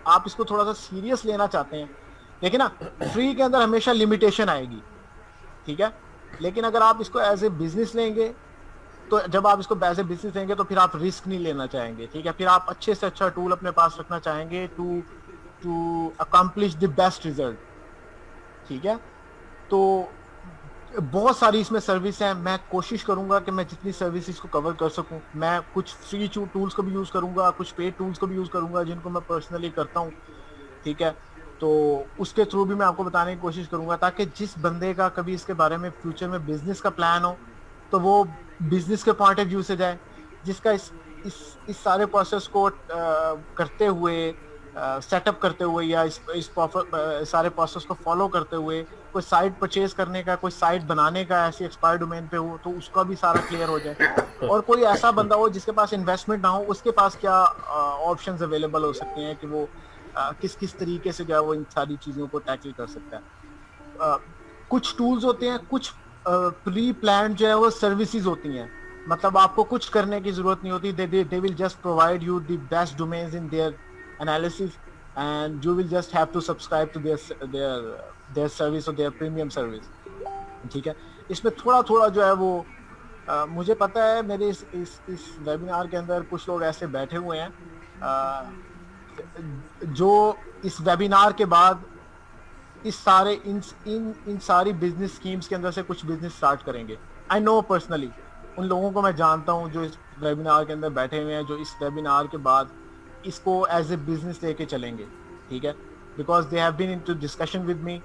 आप इसको थोड़ा सा सीरियस लेना चाहते हैं, देखिए ना, फ्री के अंदर हमेशा लिमिटेशन आएगी, ठीक है, लेकिन अगर आप इसको एज ए बिजनेस लेंगे, तो जब आप इसको एज ए बिजनेस लेंगे तो फिर आप रिस्क नहीं लेना चाहेंगे, ठीक है, फिर आप अच्छे से अच्छा टूल अपने पास रखना चाहेंगे to to accomplish the best result, ठीक है। तो बहुत सारी इसमें सर्विस हैं, मैं कोशिश करूंगा कि मैं जितनी सर्विसेज को कवर कर सकूं, मैं कुछ फ्री टूल्स को भी यूज़ करूंगा, कुछ पेड टूल्स को भी यूज़ करूंगा जिनको मैं पर्सनली करता हूं, ठीक है, तो उसके थ्रू भी मैं आपको बताने की कोशिश करूंगा, ताकि जिस बंदे का कभी इसके बारे में फ्यूचर में बिजनेस का प्लान हो तो वो बिजनेस के पॉइंट ऑफ व्यू से जाए, जिसका इस इस इस सारे प्रोसेस को आ, करते हुए, सेटअप करते हुए, या इस इस आ, सारे प्रोसेस को फॉलो करते हुए कोई साइट परचेज करने का, कोई साइट बनाने का ऐसी एक्सपायर डोमेन पे हो, तो उसका भी सारा क्लियर हो जाए। और कोई ऐसा बंदा हो जिसके पास इन्वेस्टमेंट ना हो, उसके पास क्या ऑप्शंस अवेलेबल हो सकते हैं कि वो आ, किस किस तरीके से जो है वो इन सारी चीज़ों को टैकल कर सकता है। आ, कुछ टूल्स होते हैं, कुछ प्री प्लान जो है वो सर्विसेज होती हैं, मतलब आपको कुछ करने की जरूरत नहीं होती, they they will just provide you the best domains in their analysis and you will just have to subscribe to their their their service और देयर प्रीमियम सर्विस, ठीक है। इसमें थोड़ा थोड़ा जो है वो आ, मुझे पता है मेरे इस इस इस वेबिनार के अंदर कुछ लोग ऐसे बैठे हुए हैं आ, जो इस वेबिनार के बाद इस सारे इन इन इन सारी बिजनेस स्कीम्स के अंदर से कुछ बिजनेस स्टार्ट करेंगे। आई नो पर्सनली, उन लोगों को मैं जानता हूं जो इस वेबिनार के अंदर बैठे हुए हैं, जो इस वेबिनार के बाद इसको एज ए बिजनेस लेके चलेंगे, ठीक है, because they have been into discussion with me,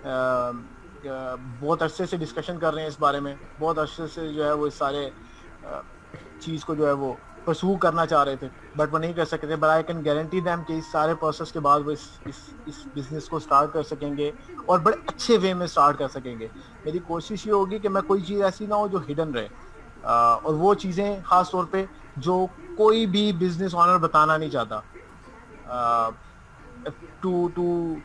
बहुत अरसे से डिस्कशन कर रहे हैं इस बारे में, बहुत अरसे से जो है वो इस सारे चीज़ को जो है वो परसू करना चाह रहे थे, बट वो नहीं कर सकते थे। But I can guarantee them कि इस सारे प्रोसेस के बाद वो इस इस इस बिज़नेस को स्टार्ट कर सकेंगे और बड़े अच्छे वे में स्टार्ट कर सकेंगे। मेरी कोशिश ये होगी कि मैं कोई चीज़ ऐसी ना हो जो हिडन रहे, आ, और वो चीज़ें ख़ास तौर पे जो कोई भी बिजनेस ऑनर बताना नहीं चाहता, to to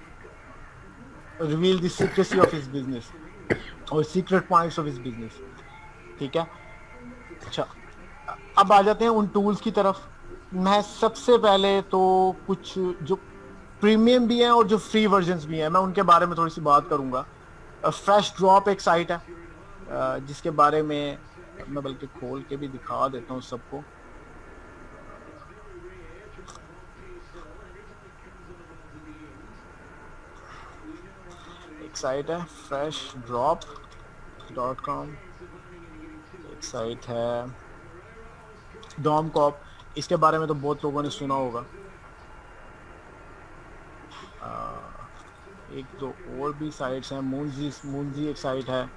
reveal the secrecy of his business और secret points of his business, ठीक है। अच्छा, अब आ जाते हैं उन टूल्स की तरफ। मैं सबसे पहले तो कुछ जो प्रीमियम भी हैं और जो फ्री वर्जन्स भी हैं, मैं उनके बारे में थोड़ी सी बात करूंगा। फ्रेश ड्रॉप एक साइट है जिसके बारे में मैं बल्कि खोल के भी दिखा देता हूँ सबको। एक साइट है फ्रेश ड्रॉप डॉट कॉम, एक साइट है डॉम कॉप, इसके बारे में तो बहुत लोगों ने सुना होगा। आ, एक दो और भी साइट्स हैं, मूनजी मूनजी एक साइट है,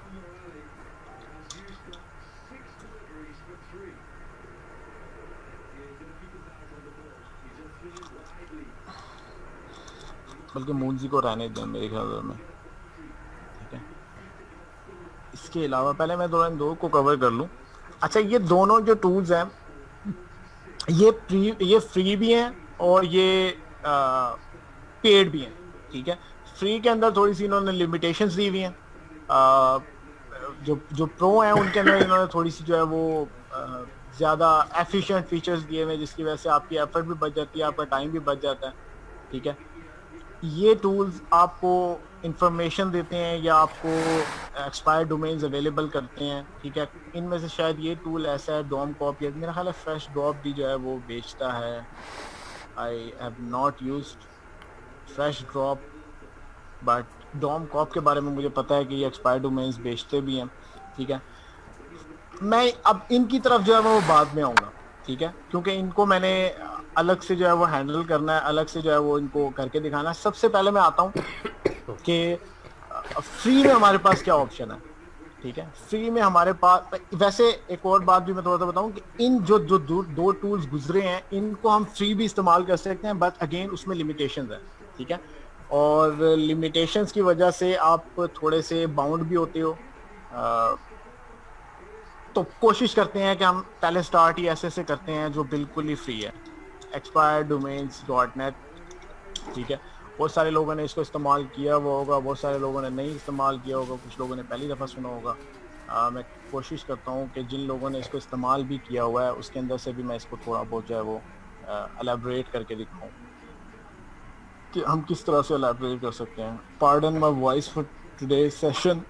बल्कि मूनजी को रहने दें मेरे ख्याल में, ठीक है। इसके अलावा पहले मैं दो दो को कवर कर लूँ। अच्छा, ये दोनों जो टूल्स हैं ये फ्री ये फ्री भी हैं और ये आ, पेड भी हैं, ठीक है। फ्री के अंदर थोड़ी सी इन्होंने लिमिटेशंस दी हुई हैं, आ, जो जो प्रो हैं उनके अंदर इन्होंने थोड़ी सी जो है वो ज़्यादा एफिशिएंट फीचर्स दिए हुए हैं, जिसकी वजह से आपकी एफर्ट भी बच जाती है, आपका टाइम भी बच जाता है, ठीक है। ये टूल्स आपको इंफॉर्मेशन देते हैं या आपको एक्सपायर्ड डोमेन्स अवेलेबल करते हैं, ठीक है। इनमें से शायद ये टूल ऐसा है डॉम कॉप, या मेरा ख्याल है फ्रेश ड्रॉप भी जो है वो बेचता है। I have not used Fresh Drop, but DomCop के बारे में मुझे पता है कि ये एक्सपायर्ड डोमेन्स बेचते भी हैं, ठीक है। मैं अब इनकी तरफ जो है वो बाद में आऊँगा, ठीक है, क्योंकि इनको मैंने अलग से जो है वो हैंडल करना है, अलग से जो है वो इनको करके दिखाना है। सबसे पहले मैं आता हूँ कि फ्री में हमारे पास क्या ऑप्शन है, ठीक है। फ्री में हमारे पास, वैसे एक और बात भी मैं थोड़ा सा बताऊं कि इन जो जो दो, दो टूल्स गुजरे हैं इनको हम फ्री भी इस्तेमाल कर सकते हैं, बट अगेन उसमें लिमिटेशंस है, ठीक है। और लिमिटेशंस की वजह से आप थोड़े से बाउंड भी होते हो, आ, तो कोशिश करते हैं कि हम पहले स्टार्ट ही ऐसे ऐसे करते हैं जो बिल्कुल ही फ्री है, एक्सपायर्ड डोमेन्स डॉट नेट, ठीक है। बहुत सारे लोगों ने इसको इस्तेमाल किया हुआ होगा, बहुत सारे लोगों ने नहीं इस्तेमाल किया होगा, कुछ लोगों ने पहली दफ़ा सुना होगा। आ, मैं कोशिश करता हूँ कि जिन लोगों ने इसको इस्तेमाल भी किया हुआ है उसके अंदर से भी मैं इसको थोड़ा बहुत जो है वो एलेबरेट करके दिखाऊँ। कि हम किस तरह से एलैबोरेट कर सकते हैं। Pardon my voice for today session,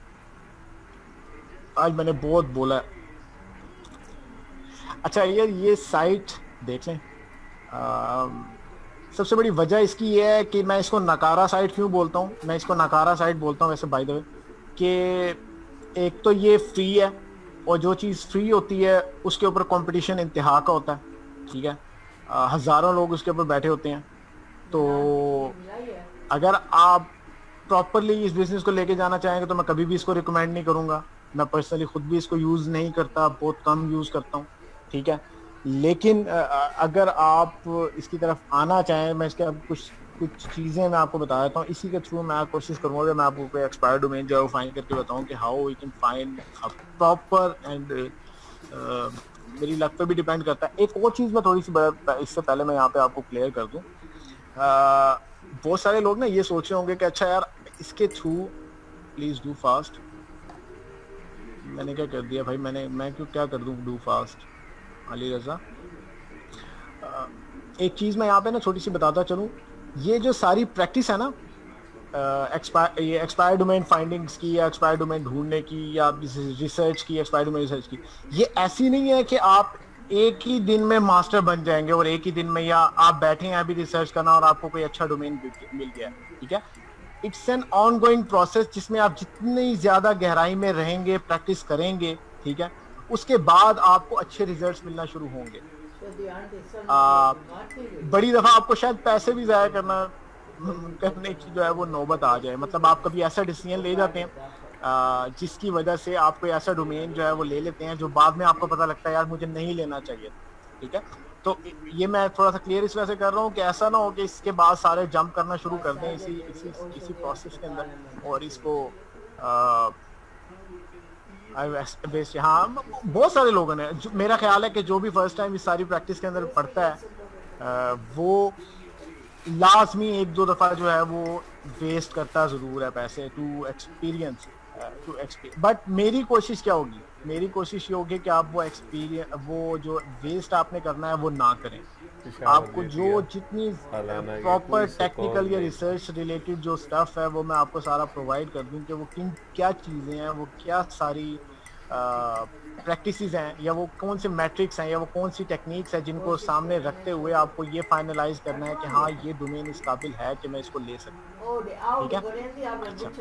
आज मैंने बहुत बोला है। अच्छा यार ये साइट देख लें, सबसे बड़ी वजह इसकी ये है कि मैं इसको नकारा साइट क्यों बोलता हूँ। मैं इसको नकारा साइट बोलता हूँ वैसे बाय द वे, कि एक तो ये फ्री है, और जो चीज़ फ्री होती है उसके ऊपर कंपटीशन इंतहा का होता है, ठीक है। आ, हज़ारों लोग उसके ऊपर बैठे होते हैं। तो अगर आप प्रॉपरली इस बिजनेस को लेके जाना चाहेंगे तो मैं कभी भी इसको रिकमेंड नहीं करूँगा। मैं पर्सनली खुद भी इसको यूज़ नहीं करता, बहुत कम यूज़ करता हूँ, ठीक है। लेकिन अगर आप इसकी तरफ आना चाहें, मैं इसके अब कुछ कुछ चीज़ें मैं आपको बता देता हूँ। इसी के थ्रू मैं कोशिश करूँगा कि मैं आपको कोई एक्सपायर डोमेन जो है वो फाइंड करके बताऊँ कि how we can find a proper end, मेरी लक पे भी डिपेंड करता है। एक और चीज़ मैं थोड़ी सी इससे पहले मैं यहाँ पे आपको क्लियर कर दूँ। बहुत सारे लोग ना ये सोच रहे होंगे कि अच्छा यार इसके थ्रू, प्लीज़ डू फास्ट। मैंने क्या कर दिया भाई, मैंने मैं क्यों क्या कर दूँ डू फास्ट अली रजा। एक चीज़ मैं यहाँ पे ना छोटी सी बताता चलूँ, ये जो सारी प्रैक्टिस है ना एक्सपायर ये एक्सपायर डोमेन फाइंडिंग्स की या एक्सपायर डोमेन ढूंढने की या रिसर्च की, एक्सपायर डोमेन रिसर्च की, ये ऐसी नहीं है कि आप एक ही दिन में मास्टर बन जाएंगे और एक ही दिन में, या आप बैठे हैं अभी रिसर्च करना और आपको कोई अच्छा डोमेन मिल गया, ठीक है। It's an ongoing process जिसमें आप जितनी ज्यादा गहराई में रहेंगे, प्रैक्टिस करेंगे, ठीक है, उसके बाद आपको अच्छे रिजल्ट्स मिलना शुरू होंगे। आ, बड़ी दफा आपको शायद पैसे भी जाया करना करने की जो है वो नौबत आ जाए। मतलब आप कभी ऐसा डिसीजन ले जाते हैं आ, जिसकी वजह से आप कोई ऐसा डोमेन जो है वो ले लेते हैं जो बाद में आपको पता लगता है यार मुझे नहीं लेना चाहिए, ठीक है। तो ये मैं थोड़ा सा क्लियर इस वजह से कर रहा हूँ कि ऐसा ना हो कि इसके बाद सारे जंप करना शुरू कर दें इसी इसी इसी प्रोसेस के अंदर और इसको आ, हाँ बहुत सारे लोगों ने, मेरा ख्याल है कि जो भी फर्स्ट टाइम इस सारी प्रैक्टिस के अंदर पढ़ता है आ, वो लाजमी एक दो दफा जो है वो वेस्ट करता जरूर है पैसे to experience to experience. But मेरी कोशिश क्या होगी, मेरी कोशिश ये होगी कि आप वो एक्सपीरियंस, वो जो वेस्ट आपने करना है वो ना करें। आपको जो जितनी प्रॉपर टेक्निकल या रिसर्च रिलेटेड जो स्टफ है वो मैं आपको सारा प्रोवाइड कर दूं कि वो किन क्या चीज़ें हैं, वो क्या सारी प्रैक्टिसेस हैं, या वो कौन से मैट्रिक्स हैं, या वो कौन सी टेक्निक्स हैं जिनको सामने रखते हुए आपको ये फाइनलाइज करना है कि हाँ ये डोमेन इस काबिल है कि मैं इसको ले सकूं, ठीक है।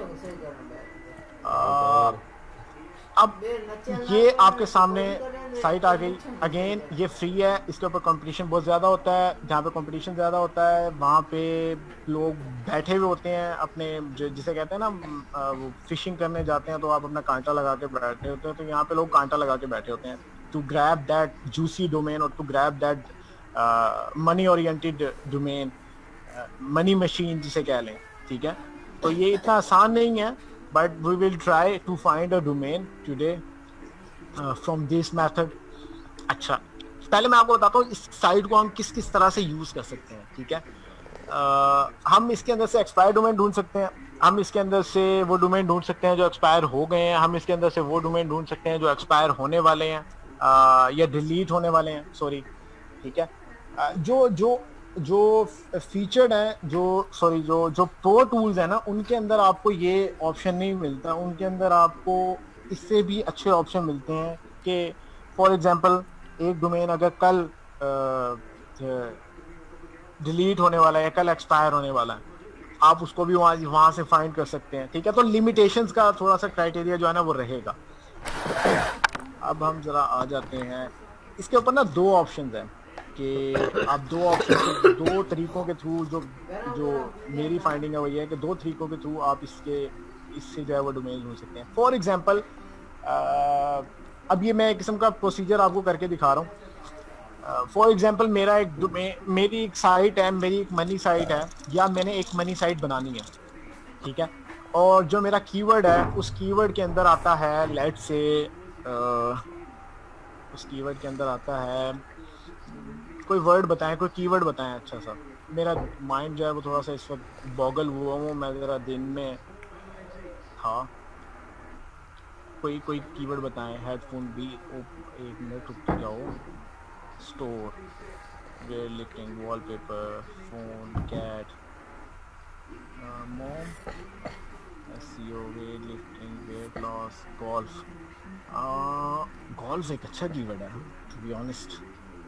अच्छा, अब ये आपके सामने साइट आ गई। अगेन ये फ्री है, इसके ऊपर कंपटीशन बहुत ज़्यादा होता है। जहाँ पे कंपटीशन ज़्यादा होता है वहाँ पे लोग बैठे हुए होते हैं अपने, जो जिसे कहते हैं ना वो फिशिंग करने जाते हैं तो आप अपना कांटा लगा के बैठे होते हैं। तो यहाँ पे लोग कांटा लगा के बैठे होते हैं to grab that juicy domain और to grab that money oriented domain, money machine जिसे कह लें, ठीक है। तो ये इतना आसान नहीं है, but we will try to find a domain today uh, from this method। अच्छा, पहले मैं आपको बताता हूँ इस साइट को हम किस किस तरह से यूज कर सकते हैं, ठीक है। uh, हम इसके अंदर से एक्सपायर डोमेन ढूंढ सकते हैं, हम इसके अंदर से वो डोमेन ढूंढ सकते हैं जो एक्सपायर हो गए हैं, हम इसके अंदर से वो डोमेन ढूंढ सकते हैं जो एक्सपायर होने वाले हैं uh, या डिलीट होने वाले हैं, सॉरी, ठीक है। uh, जो जो जो फीचर्ड है, जो सॉरी जो जो प्रो टूल्स है ना, उनके अंदर आपको ये ऑप्शन नहीं मिलता। उनके अंदर आपको इससे भी अच्छे ऑप्शन मिलते हैं कि फॉर एग्जांपल एक डोमेन अगर कल डिलीट होने वाला है, कल एक्सपायर होने वाला है, आप उसको भी वहाँ वहाँ से फाइंड कर सकते हैं, ठीक है। तो लिमिटेशंस का थोड़ा सा क्राइटेरिया जो है ना वो रहेगा। अब हम जरा आ जाते हैं इसके ऊपर ना, दो ऑप्शंस हैं कि आप दो ऑप्शन दो तरीकों के थ्रू, जो जो मेरी फाइंडिंग है वो ये है कि दो तरीकों के थ्रू आप इसके इससे जो है वो डोमेन ढूंढ सकते हैं। फॉर एग्जांपल अब ये मैं एक किस्म का प्रोसीजर आपको करके दिखा रहा हूँ। फॉर एग्जांपल मेरा एक डोमेन, मेरी एक साइट है, मेरी एक मनी साइट है, या मैंने एक मनी साइट बनानी है, ठीक है। और जो मेरा कीवर्ड है उस कीवर्ड के अंदर आता है, लेट्स से उस कीवर्ड के अंदर आता है, कोई वर्ड बताएं, कोई कीवर्ड बताएं अच्छा सा। मेरा माइंड जो है वो थोड़ा सा इस वक्त बॉगल हुआ हूँ, मैं ज़रा दिन में था। कोई कोई कीवर्ड बताएं। हेडफोन भी, एक मिनट रुक जाओ। Store, weight lifting, wallpaper, phone, cat, mom, SEO, weight lifting, weight loss, golf. Golf एक अच्छा कीवर्ड है टू बी ऑनेस्ट।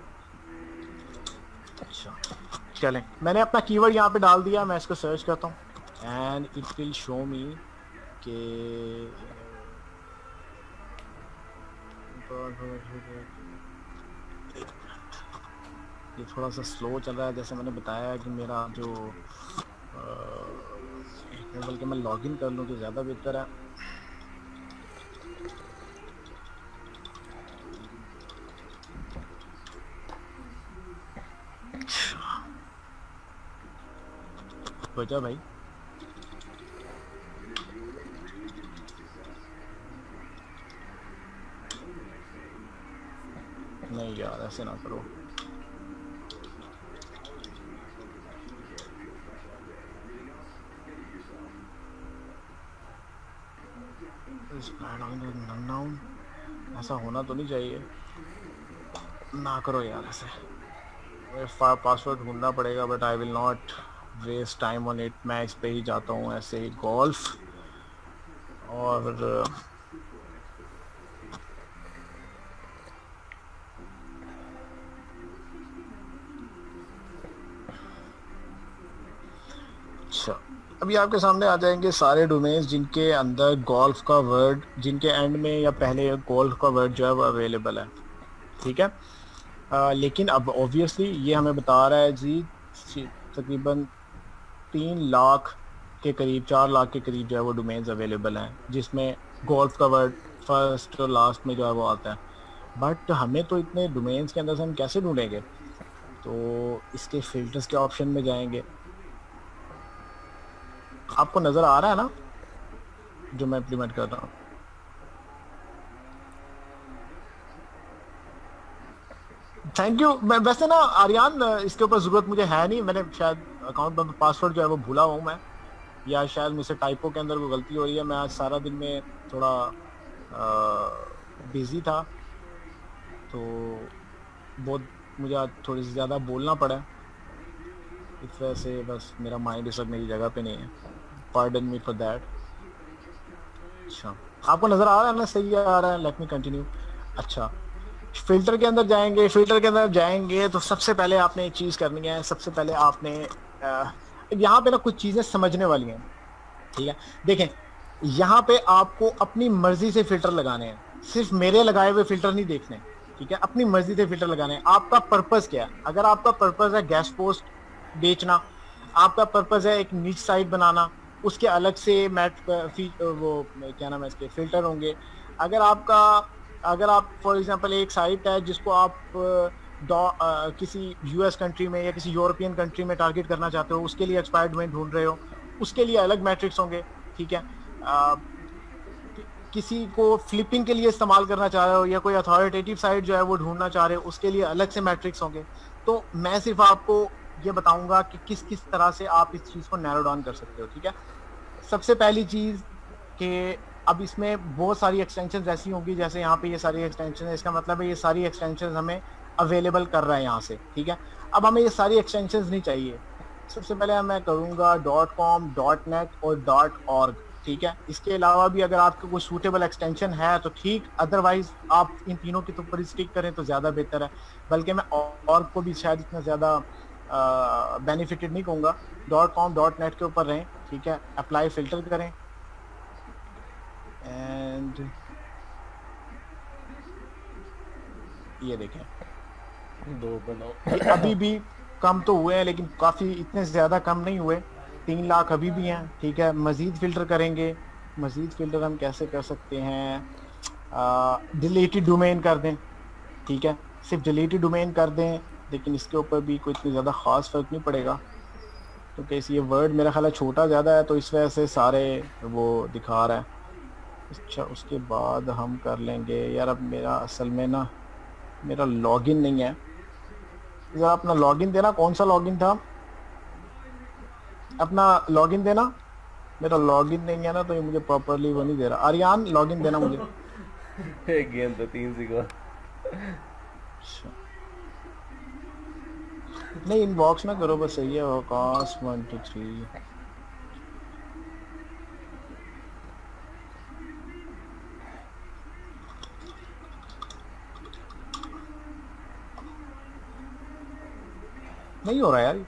अच्छा चलें, मैंने अपना कीवर्ड यहाँ पे डाल दिया, मैं इसको सर्च करता हूँ and it will show me के ये थोड़ा सा स्लो चल रहा है। जैसे मैंने बताया कि मेरा जो बल्कि मैं लॉगिन कर लूँ तो ज़्यादा बेहतर है। बचा भाई, नहीं यार ऐसे ना करो। ऐसा होना तो नहीं चाहिए, ना करो यार ऐसे। पासवर्ड ढूंढना पड़ेगा but I will not waste time on it. मैं इस पे ही जाता हूँ ऐसे ही गोल्फ। और अच्छा, अभी आपके सामने आ जाएंगे सारे डोमेन्स जिनके अंदर गोल्फ का वर्ड, जिनके एंड में या पहले गोल्फ का वर्ड जो है वो अवेलेबल है, ठीक है। आ, लेकिन अब ऑब्वियसली ये हमें बता रहा है जी तकरीबन तीन लाख के करीब, चार लाख के करीब जो है वो डोमेन्स अवेलेबल हैं जिसमें गोल्फ का वर्ड फर्स्ट और लास्ट में जो है वो आता है। बट हमें तो इतने डोमेन्स के अंदर से हम कैसे ढूंढेंगे? तो इसके फिल्टर्स के ऑप्शन में जाएंगे। आपको नज़र आ रहा है ना जो मैं इम्प्लीमेंट कर रहा हूँ? Thank you. मैं वैसे ना आर्यन इसके ऊपर ज़रूरत मुझे है नहीं, मैंने शायद अकाउंट में पासवर्ड जो है वो भूला हूँ मैं, या शायद मुझसे टाइपो के अंदर कोई गलती हो रही है। मैं आज सारा दिन में थोड़ा बिज़ी था तो बहुत मुझे आज थोड़ी सी ज़्यादा बोलना पड़ा, इस वजह से बस मेरा माइंड इस वक्त मेरी जगह पे नहीं है। Pardon me for that. अच्छा, आपको नज़र आ रहा है ना? सही आ रहा है। Let me continue. अच्छा, फिल्टर के अंदर जाएंगे। फिल्टर के अंदर जाएंगे तो सबसे पहले आपने एक चीज़ करनी है। सबसे पहले आपने यहाँ पे ना कुछ चीज़ें समझने वाली हैं, ठीक है। देखें, यहाँ पे आपको अपनी मर्जी से फिल्टर लगाने हैं, सिर्फ मेरे लगाए हुए फिल्टर नहीं देखने, ठीक है। अपनी मर्जी से फिल्टर लगाने हैं। आपका पर्पस क्या है? अगर आपका पर्पस है गेस्ट पोस्ट बेचना, आपका पर्पस है एक नीच साइट बनाना, उसके अलग से मैट वो क्या नाम है इसके फिल्टर होंगे। अगर आपका अगर आप फॉर एग्जांपल एक साइट है जिसको आप डॉ किसी यूएस कंट्री में या किसी यूरोपियन कंट्री में टारगेट करना चाहते हो, उसके लिए एक्सपायर्ड डोमेन ढूंढ रहे हो, उसके लिए अलग मैट्रिक्स होंगे, ठीक है। आ, किसी को फ्लिपिंग के लिए इस्तेमाल करना चाह रहे हो या कोई अथॉरिटेटिव साइट जो है वो ढूंढना चाह रहे हो, उसके लिए अलग से मैट्रिक्स होंगे। तो मैं सिर्फ आपको ये बताऊंगा कि किस किस तरह से आप इस चीज़ को नैरो डाउन कर सकते हो, ठीक है। सबसे पहली चीज़ कि अब इसमें बहुत सारी एक्सटेंशंस ऐसी होंगी, जैसे यहाँ पे ये सारी एक्सटेंशन है, इसका मतलब है ये सारी एक्सटेंशंस हमें अवेलेबल कर रहा है यहाँ से, ठीक है। अब हमें ये सारी एक्सटेंशंस नहीं चाहिए। सबसे पहले मैं करूँगा डॉट कॉम, डॉट नेट और डॉट ऑर्ग, ठीक है। इसके अलावा भी अगर आपको कोई सूटेबल एक्सटेंशन है तो ठीक, अदरवाइज आप इन तीनों के ऊपर स्टिक करें तो ज़्यादा बेहतर है। बल्कि मैं ऑर्ग को भी शायद इतना ज़्यादा बेनिफिटेड नहीं कहूँगा। डॉट कॉम, डॉट नेट के ऊपर रहें, ठीक है। अप्लाई फिल्टर करें एंड ये देखें दो बनाओ। अभी भी कम तो हुए हैं लेकिन काफ़ी इतने ज़्यादा कम नहीं हुए, तीन लाख अभी भी हैं, ठीक है। मज़ीद फ़िल्टर करेंगे। मज़ीद फ़िल्टर हम कैसे कर सकते हैं? डिलीटेड डोमेन कर दें, ठीक है। सिर्फ डिलीटेड डोमेन कर दें, लेकिन इसके ऊपर भी कोई इतनी ज़्यादा ख़ास फ़र्क नहीं पड़ेगा क्योंकि इस ये वर्ड मेरा ख्याल है छोटा ज़्यादा है तो इस वजह से सारे वो दिखा रहा है। अच्छा, उसके बाद हम कर लेंगे यार, अब मेरा असल में ना मेरा लॉगिन नहीं है। ज़रा अपना लॉगिन देना, कौन सा लॉगिन था? अपना लॉगिन देना। मेरा लॉगिन नहीं है ना तो ये मुझे प्रॉपरली वो नहीं दे रहा। आर्यन लॉगिन देना मुझे। एक गेम तो तीन सी को नहीं, इनबॉक्स ना करो बस, सही है। वकास वन टू थ्री नहीं हो रहा यार।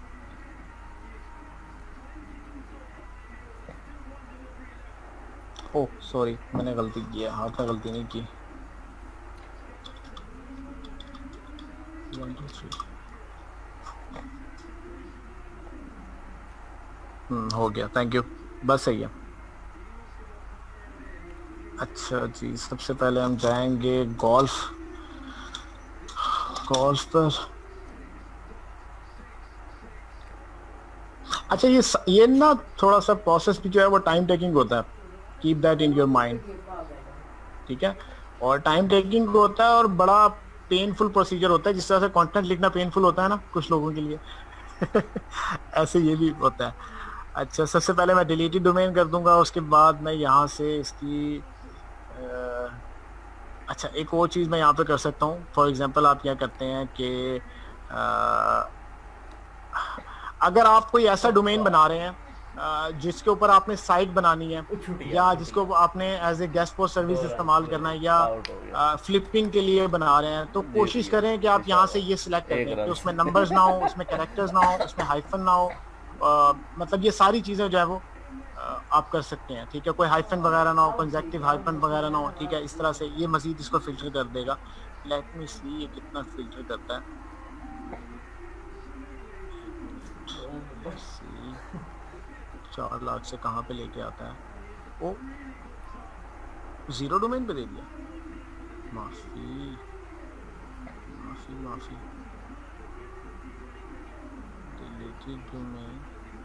ओह सॉरी, मैंने गलती की है, आपने गलती नहीं की। वन टू थ्री हम्म हो गया, थैंक यू, बस सही है। अच्छा जी, सबसे पहले हम जाएंगे गोल्फ गोल्फ पर। अच्छा ये ये ना थोड़ा सा प्रोसेस भी जो है वो टाइम टेकिंग होता है, keep that in your mind, ठीक है। और टाइम टेकिंग होता है और बड़ा पेनफुल प्रोसीजर होता है, जिस तरह से कंटेंट लिखना पेनफुल होता है ना कुछ लोगों के लिए ऐसे ये भी होता है। अच्छा, सबसे पहले मैं डिलीटेड डोमेन कर दूंगा, उसके बाद मैं यहाँ से इसकी आ, अच्छा एक और चीज़ मैं यहाँ पे कर सकता हूँ। फॉर एग्जांपल आप क्या करते हैं कि अगर आप कोई ऐसा डोमेन बना रहे हैं जिसके ऊपर आपने साइट बनानी है या जिसको आपने as a guest post service इस्तेमाल करना है या फ्लिपिंग के लिए बना रहे हैं, तो कोशिश करें कि आप यहाँ से ये सिलेक्ट कर लें कि उसमें नंबर्स ना हो, उसमें कैरेक्टर्स ना हो, उसमें हाइफन ना हो, आ, मतलब ये सारी चीज़ें जो है वो आ, आप कर सकते हैं, ठीक है। कोई हाइफन वगैरह ना हो, कंजक्टिव हाइफन वगैरह ना हो, ठीक है। इस तरह से ये मजीद इसको फिल्टर कर देगा। लेट मी सी ये कितना फिल्टर करता है। चार लाख से कहाँ पे लेके आता है? ओ जीरो डोमेन पे दे दिया, माफी माफी माफी डिलीटेड डोमेन।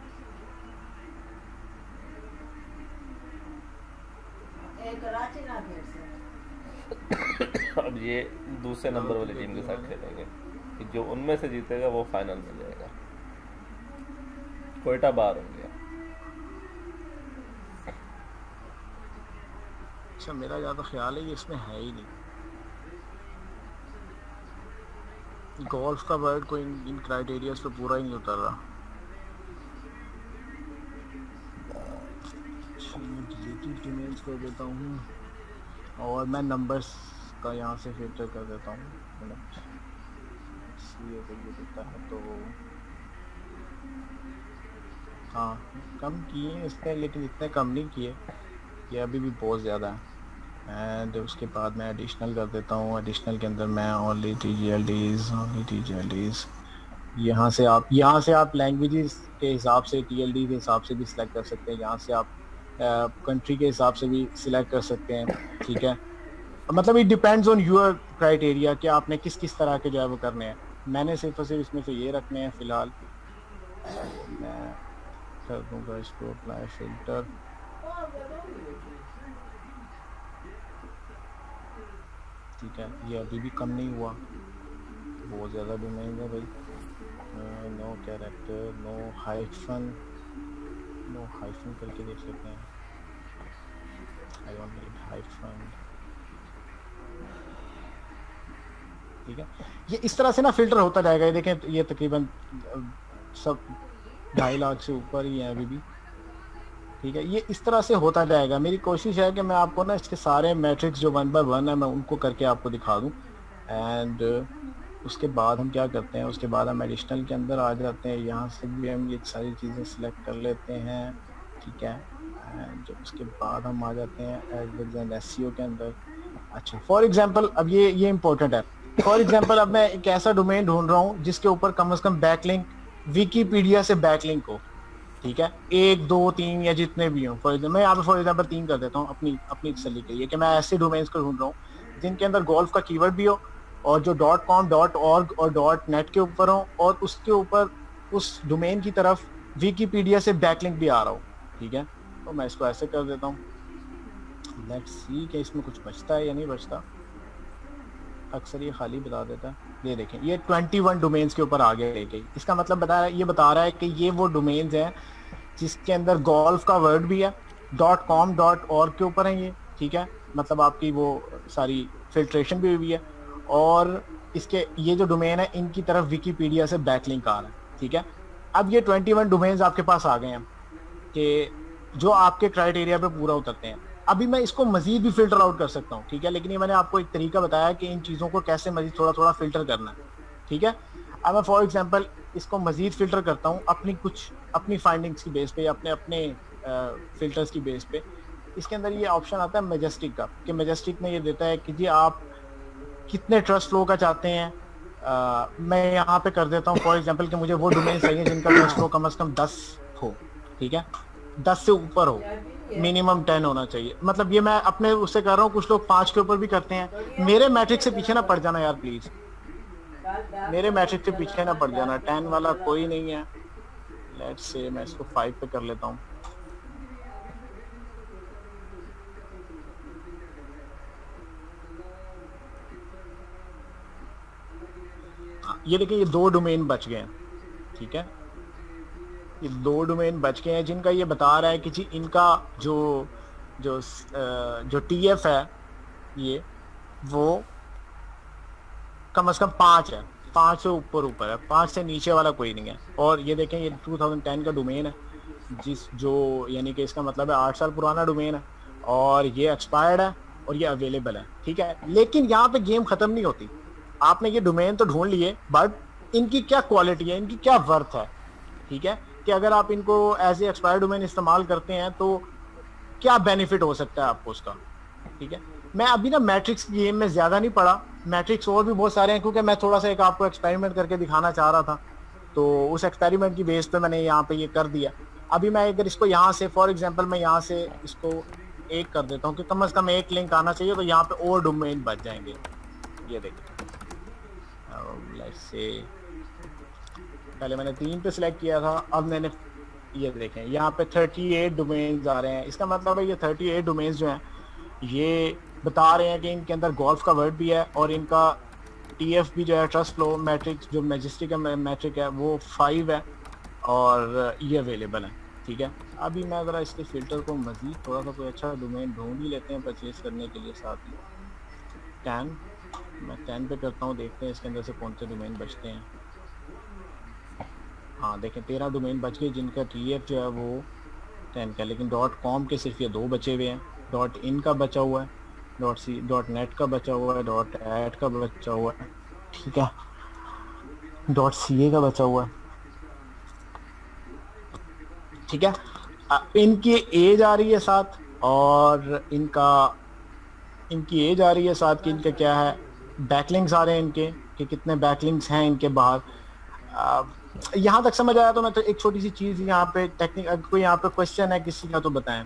अब ये दूसरे नंबर वाली टीम के साथ खेलेंगे, जो उनमें से जीतेगा वो फाइनल में जाएगा। कोयटा बाहर हो गया। अच्छा, मेरा ज्यादा ख्याल है ये इसमें है ही नहीं। गोल्फ का वर्ड कोई इन, इन क्राइटेरियाज पे पूरा ही नहीं उतर रहा। डिलीटेड ईमेल्स कर देता हूँ और मैं नंबर्स का यहाँ से फिल्टर कर देता हूँ। ये देता है तो हाँ कम किए इसने, लेकिन इतने कम नहीं किए, ये अभी भी बहुत ज़्यादा है। एंड उसके बाद मैं एडिशनल कर देता हूँ। एडिशनल के अंदर मैं only T G L Ds only T G L Ds यहाँ से आप यहाँ से आप लैंग्वेजेस के हिसाब से टी एल डी के हिसाब से भी सिलेक्ट कर सकते हैं, यहाँ से आप कंट्री uh, के हिसाब से भी सिलेक्ट कर सकते हैं, ठीक है। मतलब it depends on your criteria कि आपने किस किस तरह के जो है वो करने हैं। मैंने सिर्फ और सिर्फ इसमें से ये रखने हैं फ़िलहाल। मैं कर दूँगा इसको अप्लाई फिल्टर। ठीक है, ये अभी भी कम नहीं हुआ, बहुत ज़्यादा भी नहीं है भाई। No character, no hyphen, no hyphen करके देख लेते हैं। आई डोंट नीड हाइफन, ठीक है। ये इस तरह से ना फिल्टर होता जाएगा। ये देखें, ये तकरीबन सब ढाई लाख से ऊपर ही है अभी भी, ठीक है। ये इस तरह से होता जाएगा। मेरी कोशिश है कि मैं आपको ना इसके सारे मैट्रिक्स जो वन बाय वन है मैं उनको करके आपको दिखा दूं। एंड उसके बाद हम क्या करते हैं, उसके बाद हम एडिशनल के अंदर आ जाते हैं। यहाँ से भी हम ये सारी चीज़ें सिलेक्ट कर लेते हैं, ठीक है। एंड उसके बाद हम आ जाते हैं एडवर्ड्स एंड एसईओ के अंदर। अच्छा, फॉर एग्जांपल अब ये ये इंपॉर्टेंट है। फॉर एग्जांपल अब मैं एक ऐसा डोमेन ढूंढ रहा हूँ जिसके ऊपर कम से कम बैकलिंक विकीपीडिया से बैकलिंक हो, ठीक है। एक दो तीन या जितने भी हों। फॉर एग्जाम्पल मैं यहाँ पे फॉर एग्जांपल तीन कर देता हूँ अपनी अपनी तसल्ली के लिए कि मैं ऐसे डोमेन्स को ढूंढ रहा हूँ जिनके अंदर गोल्फ का कीवर्ड भी हो और जो डॉट कॉम डॉट ऑर्ग और डॉट नेट के ऊपर हो और उसके ऊपर उस डोमेन की तरफ विकीपीडिया से बैकलिंक भी आ रहा हो, ठीक है। तो मैं इसको ऐसे कर देता हूँ। लेट्स सी कि इसमें कुछ बचता है या नहीं बचता। अक्सर ये खाली बता देता है। ये देखें, ये इक्कीस डोमेन्स के ऊपर आगे लेके, इसका मतलब बता रहा है, ये बता रहा है कि ये वो डोमेन्स हैं जिसके अंदर गोल्फ का वर्ड भी है, डॉट कॉम डॉट ऑर्ग के ऊपर है ये, ठीक है। मतलब आपकी वो सारी फिल्ट्रेशन भी हुई है और इसके ये जो डोमेन है इनकी तरफ विकीपीडिया से बैकलिंक आ रहा है, ठीक है। अब ये इक्कीस डोमेन्स आपके पास आ गए हैं कि जो आपके क्राइटेरिया पे पूरा उतरते हैं। अभी मैं इसको मजीद भी फिल्टर आउट कर सकता हूँ, ठीक है। लेकिन ये मैंने आपको एक तरीका बताया कि इन चीज़ों को कैसे मजीद थोड़ा थोड़ा फिल्टर करना है, ठीक है। अब मैं फॉर एग्जांपल इसको मजीद फिल्टर करता हूँ अपनी कुछ अपनी फाइंडिंग्स की बेस पे या अपने अपने फिल्टर्स की बेस पे, इसके अंदर ये ऑप्शन आता है मैजेस्टिक का, कि मैजेस्टिक में ये देता है कि जी आप कितने ट्रस्ट फ्लो का चाहते हैं। uh, मैं यहाँ पे कर देता हूँ फॉर एग्जांपल कि मुझे वो डोमेन चाहिए जिनका ट्रस्ट फ्लो कम से कम दस हो, ठीक है, दस से ऊपर हो, मिनिमम टेन होना चाहिए। मतलब ये मैं अपने उससे कर रहा हूँ, कुछ लोग पांच के ऊपर भी करते हैं। मेरे मैट्रिक से पीछे ना पड़ जाना यार प्लीज, मेरे मैट्रिक से पीछे ना पड़ जाना, टेन वाला कोई नहीं है। लेट्स से मैं इसको फाइव पे कर लेता हूँ। ये देखिए ये दो डोमेन बच गए हैं, ठीक है, ये दो डोमेन बच गए हैं जिनका ये बता रहा है कि जी इनका जो जो जो टीएफ है ये वो कम से कम पाँच है, पाँच से ऊपर ऊपर है, पाँच से नीचे वाला कोई नहीं है। और ये देखें ये टू थाउजेंड टेन का डोमेन है, जिस जो यानी कि इसका मतलब है आठ साल पुराना डोमेन है, और ये एक्सपायर्ड है और ये अवेलेबल है, ठीक है। लेकिन यहाँ पे गेम खत्म नहीं होती, आपने ये डोमेन तो ढूंढ लिए, बट इनकी क्या क्वालिटी है, इनकी क्या वर्थ है, ठीक है, कि अगर आप इनको एज ए एक्सपायर्ड डोमेन इस्तेमाल करते हैं तो क्या बेनिफिट हो सकता है आपको उसका, ठीक है। मैं अभी ना मैट्रिक्स गेम में ज्यादा नहीं पढ़ा, मैट्रिक्स और भी बहुत सारे हैं, क्योंकि मैं थोड़ा सा एक आपको एक्सपेरिमेंट करके दिखाना चाह रहा था, तो उस एक्सपेरिमेंट की बेस पे मैंने यहाँ पे ये कर दिया। अभी मैं अगर इसको यहाँ से फॉर एग्जांपल मैं यहाँ से इसको एक कर देता हूँ कि कम से कम एक लिंक आना चाहिए, तो यहाँ पे और डोमेन बच जाएंगे। ये देखिए लेट्स से पहले मैंने तीन पे सिलेक्ट किया था, अब मैंने ये देखें यहाँ पे अड़तीस डोमेन्स आ रहे हैं। इसका मतलब है ये अड़तीस डोमेन्स जो हैं ये बता रहे हैं कि इनके अंदर गोल्फ का वर्ड भी है, और इनका टीएफ भी जो है ट्रस्ट फ्लो मैट्रिक्स जो मैजेस्टिक का मैट्रिक है वो फाइव है, और ये अवेलेबल है, ठीक है। अभी मैं ज़रा इसके फिल्टर को मजीद थोड़ा सा कोई अच्छा डोमेन ढूंढ ही लेते हैं परचेज करने के लिए। साथ ही टेन मैं टेन पे करता हूँ, देखते हैं इसके अंदर से कौन से डोमेन बचते हैं। हाँ देखें तेरह डोमेन बच गए जिनका टीएफ जो है वो टेन का, लेकिन डॉट कॉम के सिर्फ ये दो बचे हुए हैं, डॉट इन का बचा हुआ है, डॉट सी डॉट नेट का बचा हुआ है, डॉट एट का बचा हुआ है, ठीक है, डॉट सी ए का बचा हुआ है, ठीक है। इनकी एज आ रही है साथ, और इनका इनकी एज आ रही है साथ कि इनका क्या है, बैकलिंक्स आ रहे हैं इनके कि कितने बैकलिंक्स हैं इनके बाहर। यहाँ तक समझ आया? तो मैं तो एक छोटी सी चीज यहाँ पे टेक्निक, कोई यहाँ पे क्वेश्चन है किसी का तो बताएं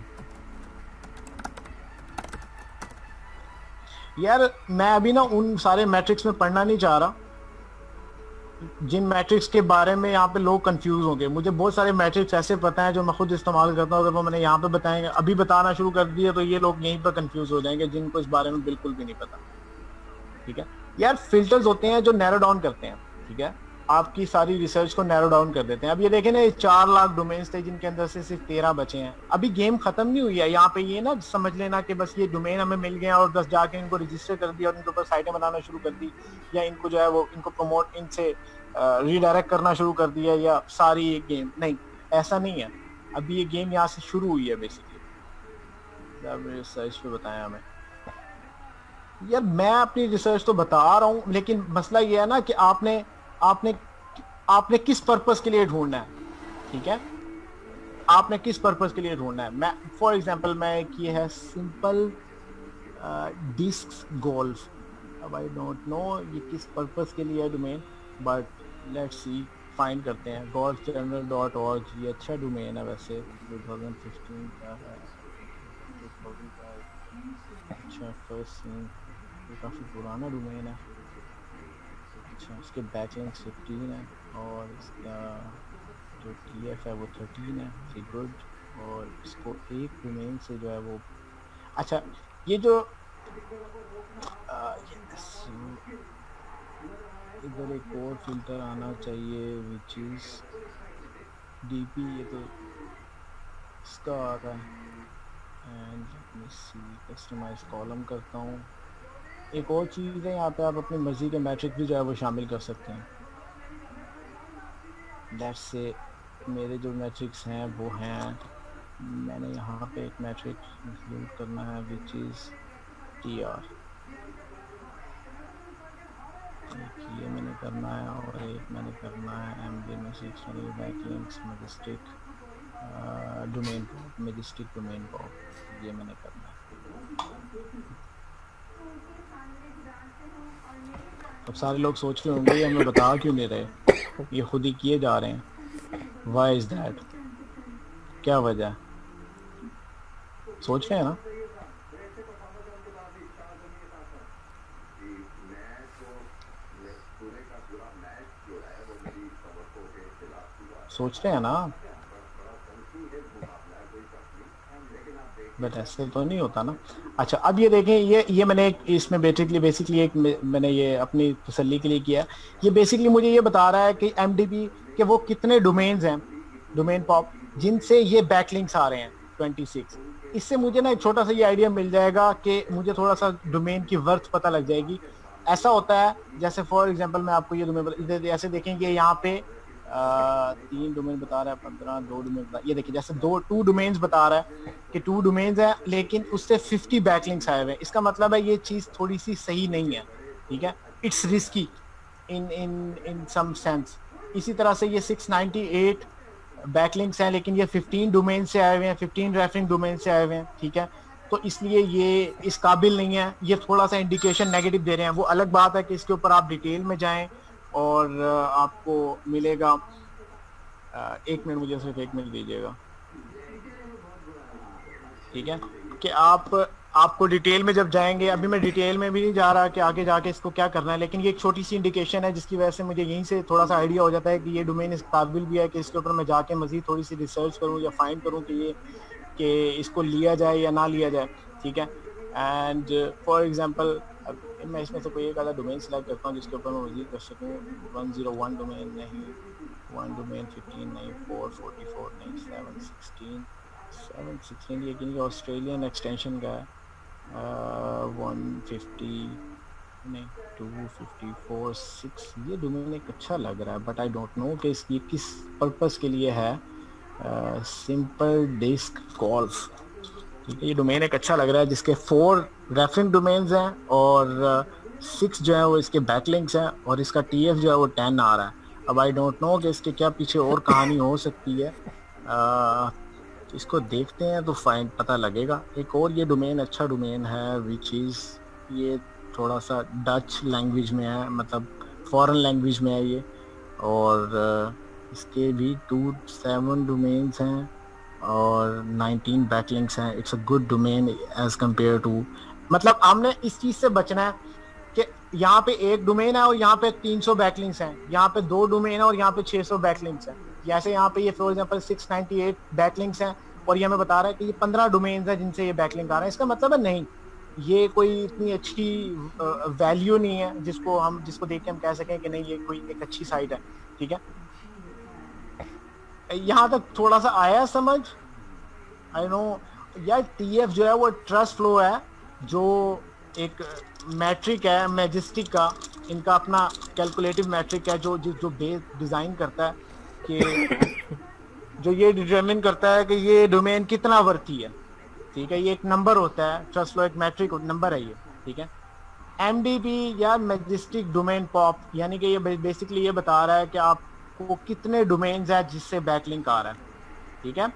यार। मैं अभी ना उन सारे मैट्रिक्स में पढ़ना नहीं चाह रहा जिन मैट्रिक्स के बारे में यहाँ पे लोग कंफ्यूज होंगे। मुझे बहुत सारे मैट्रिक्स ऐसे पता है जो मैं खुद इस्तेमाल करता हूँ, अगर वो मैंने यहाँ पे बताएंगे अभी बताना शुरू कर दिया तो ये लोग यहीं पर कंफ्यूज हो जाएंगे जिनको इस बारे में बिल्कुल भी नहीं पता, ठीक है यार। फिल्टर्स होते हैं जो नैरो डाउन करते हैं, ठीक है, आपकी सारी रिसर्च को नैरो डाउन कर देते हैं। अब ये देखें ना, चार लाख डोमेन्स थे जिनके अंदर से सिर्फ तेरह बचे हैं। अभी गेम खत्म नहीं हुई है, यहाँ पे ये ना समझ लेना कि बस ये डोमेन हमें मिल गए और बस जाके इनको रजिस्टर कर दिया और इनके ऊपर साइटें बनाना शुरू कर दी, या इनको जो है वो इनको प्रमोट इनसे रीडायरेक्ट करना शुरू कर दिया, या सारी ये गेम नहीं, ऐसा नहीं है। अभी ये गेम यहाँ से शुरू हुई है बेसिकली। रिसर्च पे बताया हमें यार, मैं अपनी रिसर्च तो बता रहा हूँ, लेकिन मसला ये है ना कि आपने आपने आपने किस पर्पस के लिए ढूंढना है, ठीक है, आपने किस पर्पस के लिए ढूंढना है। मैं फॉर एग्जांपल मैं एक ये है सिंपल डिस्क गोल्फ, अब आई डोंट नो ये किस पर्पस के लिए है domain, but let's see find करते हैं। गोल्फ जर्नल डॉट ऑर्ग, ये अच्छा डोमेन है वैसे, दो हज़ार पंद्रह का है, अच्छा फर्स्ट ये काफ़ी पुराना डोमेन है। अच्छा इसके बैकलिंक फिफ्टीन है और इसका जो टीएफ है वो थर्टीन है, ठीक गुड। और इसको एक डोमेन से जो है वो अच्छा ये जो इधर एक और फिल्टर आना चाहिए विच इज डीपी, ये तो इसका आ रहा है। एंड कस्टमाइज कॉलम करता हूँ। एक और चीज़ है यहाँ पे, आप अपनी मर्जी के मैट्रिक भी जो है वो शामिल कर सकते हैं। दैट्स से मेरे जो मैट्रिक्स हैं वो हैं, मैंने यहाँ पे एक मैट्रिक इंक्लूड करना है विच इज़ टी आर। एक ये मैंने करना है और एक मैंने करना है एम डी में sectional backlinks Majestic domain pop Majestic domain pop, ये मैंने करना है। अब सारे लोग सोच रहे होंगे ये हमें बता क्यों नहीं रहे, ये खुद ही किए जा रहे हैं। व्हाई इज दैट, क्या वजह है, सोच रहे हैं ना? सोच रहे हैं ना, बट ऐसे तो नहीं होता ना। अच्छा अब ये देखें, ये ये मैंने एक इसमें बेसिकली बेसिकली एक मैंने ये अपनी तसल्ली के लिए किया। ये बेसिकली मुझे ये बता रहा है कि एमडीपी के वो कितने डोमेन्स हैं, डोमेन पॉप, जिनसे ये बैकलिंक्स आ रहे हैं छब्बीस। इससे मुझे ना एक छोटा सा ये आइडिया मिल जाएगा कि मुझे थोड़ा सा डोमेन की वर्थ पता लग जाएगी। ऐसा होता है जैसे फॉर एग्जांपल मैं आपको ये डोमेन ऐसे देखेंगे, यहाँ पे आ, तीन डोमेन बता रहा है, पंद्रह, दो डोमेन बता, ये देखिए जैसे दो टू डोमेन्स बता रहा है कि टू डोमेन्स है, लेकिन उससे फिफ्टी बैकलिंक्स आए हुए हैं। इसका मतलब है ये चीज थोड़ी सी सही नहीं है, ठीक है, it's risky in in in some sense. इसी तरह से ये सिक्स नाइंटी एट बैकलिंक्स हैं, लेकिन ये फिफ्टीन डोमेन से आए हुए हैं, फिफ्टीन रेफरिंग डोमेन से आए हुए हैं, ठीक है, तो इसलिए ये इस काबिल नहीं है, ये थोड़ा सा इंडिकेशन नेगेटिव दे रहे हैं। वो अलग बात है कि इसके ऊपर आप डिटेल में जाएं और आपको मिलेगा, एक मिनट मुझे सिर्फ एक मिनट दीजिएगा, ठीक है, कि आप आपको डिटेल में जब जाएंगे, अभी मैं डिटेल में भी नहीं जा रहा कि आगे जाके इसको क्या करना है, लेकिन ये एक छोटी सी इंडिकेशन है जिसकी वजह से मुझे यहीं से थोड़ा सा आइडिया हो जाता है कि ये डोमेन इस काबिल भी है कि इसके ऊपर मैं जाके मजीद थोड़ी सी रिसर्च करूं या फाइंड करूं कि ये कि इसको लिया जाए या ना लिया जाए, ठीक है। एंड फॉर एग्जांपल मैं इसमें से कोई एक आधा डोमेन सेलेक्ट करता हूँ जिसके ऊपर मैं मजीद कर सकूँ। वन ज़ीरो वन डोमेन नहीं, वन डोमेन फिफ्टीन नहीं, फोर फोर्टी फोर नहीं, सेवन सिक्सटीन सेवन सिक्सटीन लेकिन ये ऑस्ट्रेलियन एक्सटेंशन का है, वन फिफ्टी नहीं, टू फिफ्टी फोर सिक्स, ये डोमेन एक अच्छा लग रहा है, बट आई डोंट नो कि इसकी किस पर्पस के लिए है। सिंपल डिस्क कॉल्स, ठीक है, ये डोमेन एक अच्छा लग रहा है जिसके फोर रेफरिंग डोमेन्स हैं और सिक्स uh, जो है वो इसके बैकलिंक्स हैं और इसका टीएफ जो है वो टेन आ रहा है। अब आई डोंट नो कि इसके क्या पीछे और कहानी हो सकती है, uh, इसको देखते हैं तो फाइन पता लगेगा। एक और ये डोमेन अच्छा डोमेन है विच इज़, ये थोड़ा सा डच लैंग्वेज में है, मतलब फॉरेन लैंग्वेज में है ये, और uh, इसके भी टू सेवन डोमेन्स हैं और नाइनटीन बैकलिंक्स हैं। It's a good domain as compare to, मतलब हमने इस चीज़ से बचना है कि यहाँ पे एक डोमेन है और यहाँ पे तीन सौ बैकलिंक्स हैं, यहाँ पे दो डोमेन है और यहाँ पे छह सौ बैकलिंक्स हैं। जैसे यहाँ पे ये for example six ninety eight backlinks हैं और ये हमें बता रहा है कि ये पंद्रह डोमेन्स हैं जिनसे ये बैकलिंक आ रहा है। इसका मतलब है नहीं, ये कोई इतनी अच्छी वैल्यू नहीं है जिसको हम जिसको देख के हम कह सकें कि नहीं ये कोई एक अच्छी साइट है, ठीक है। यहाँ तक थोड़ा सा आया समझ? आई नो यार, टीएफ जो है वो ट्रस्ट फ्लो है, जो एक मैट्रिक है मैजेस्टिक का, इनका अपना कैलकुलेटिव मैट्रिक है जो जो बेस डिजाइन करता है कि जो ये डिटरमिन करता है कि ये डोमेन कितना वर्थी है, ठीक है। ये एक नंबर होता है, ट्रस्ट फ्लो एक मैट्रिक नंबर है ये, ठीक है। एमडीपी या मैजेस्टिक डोमेन पॉप, यानी कि ये बेसिकली ये बता रहा है कि आप वो कितने डोमेन्स है जिससे बैकलिंक आ रहा है, ठीक है।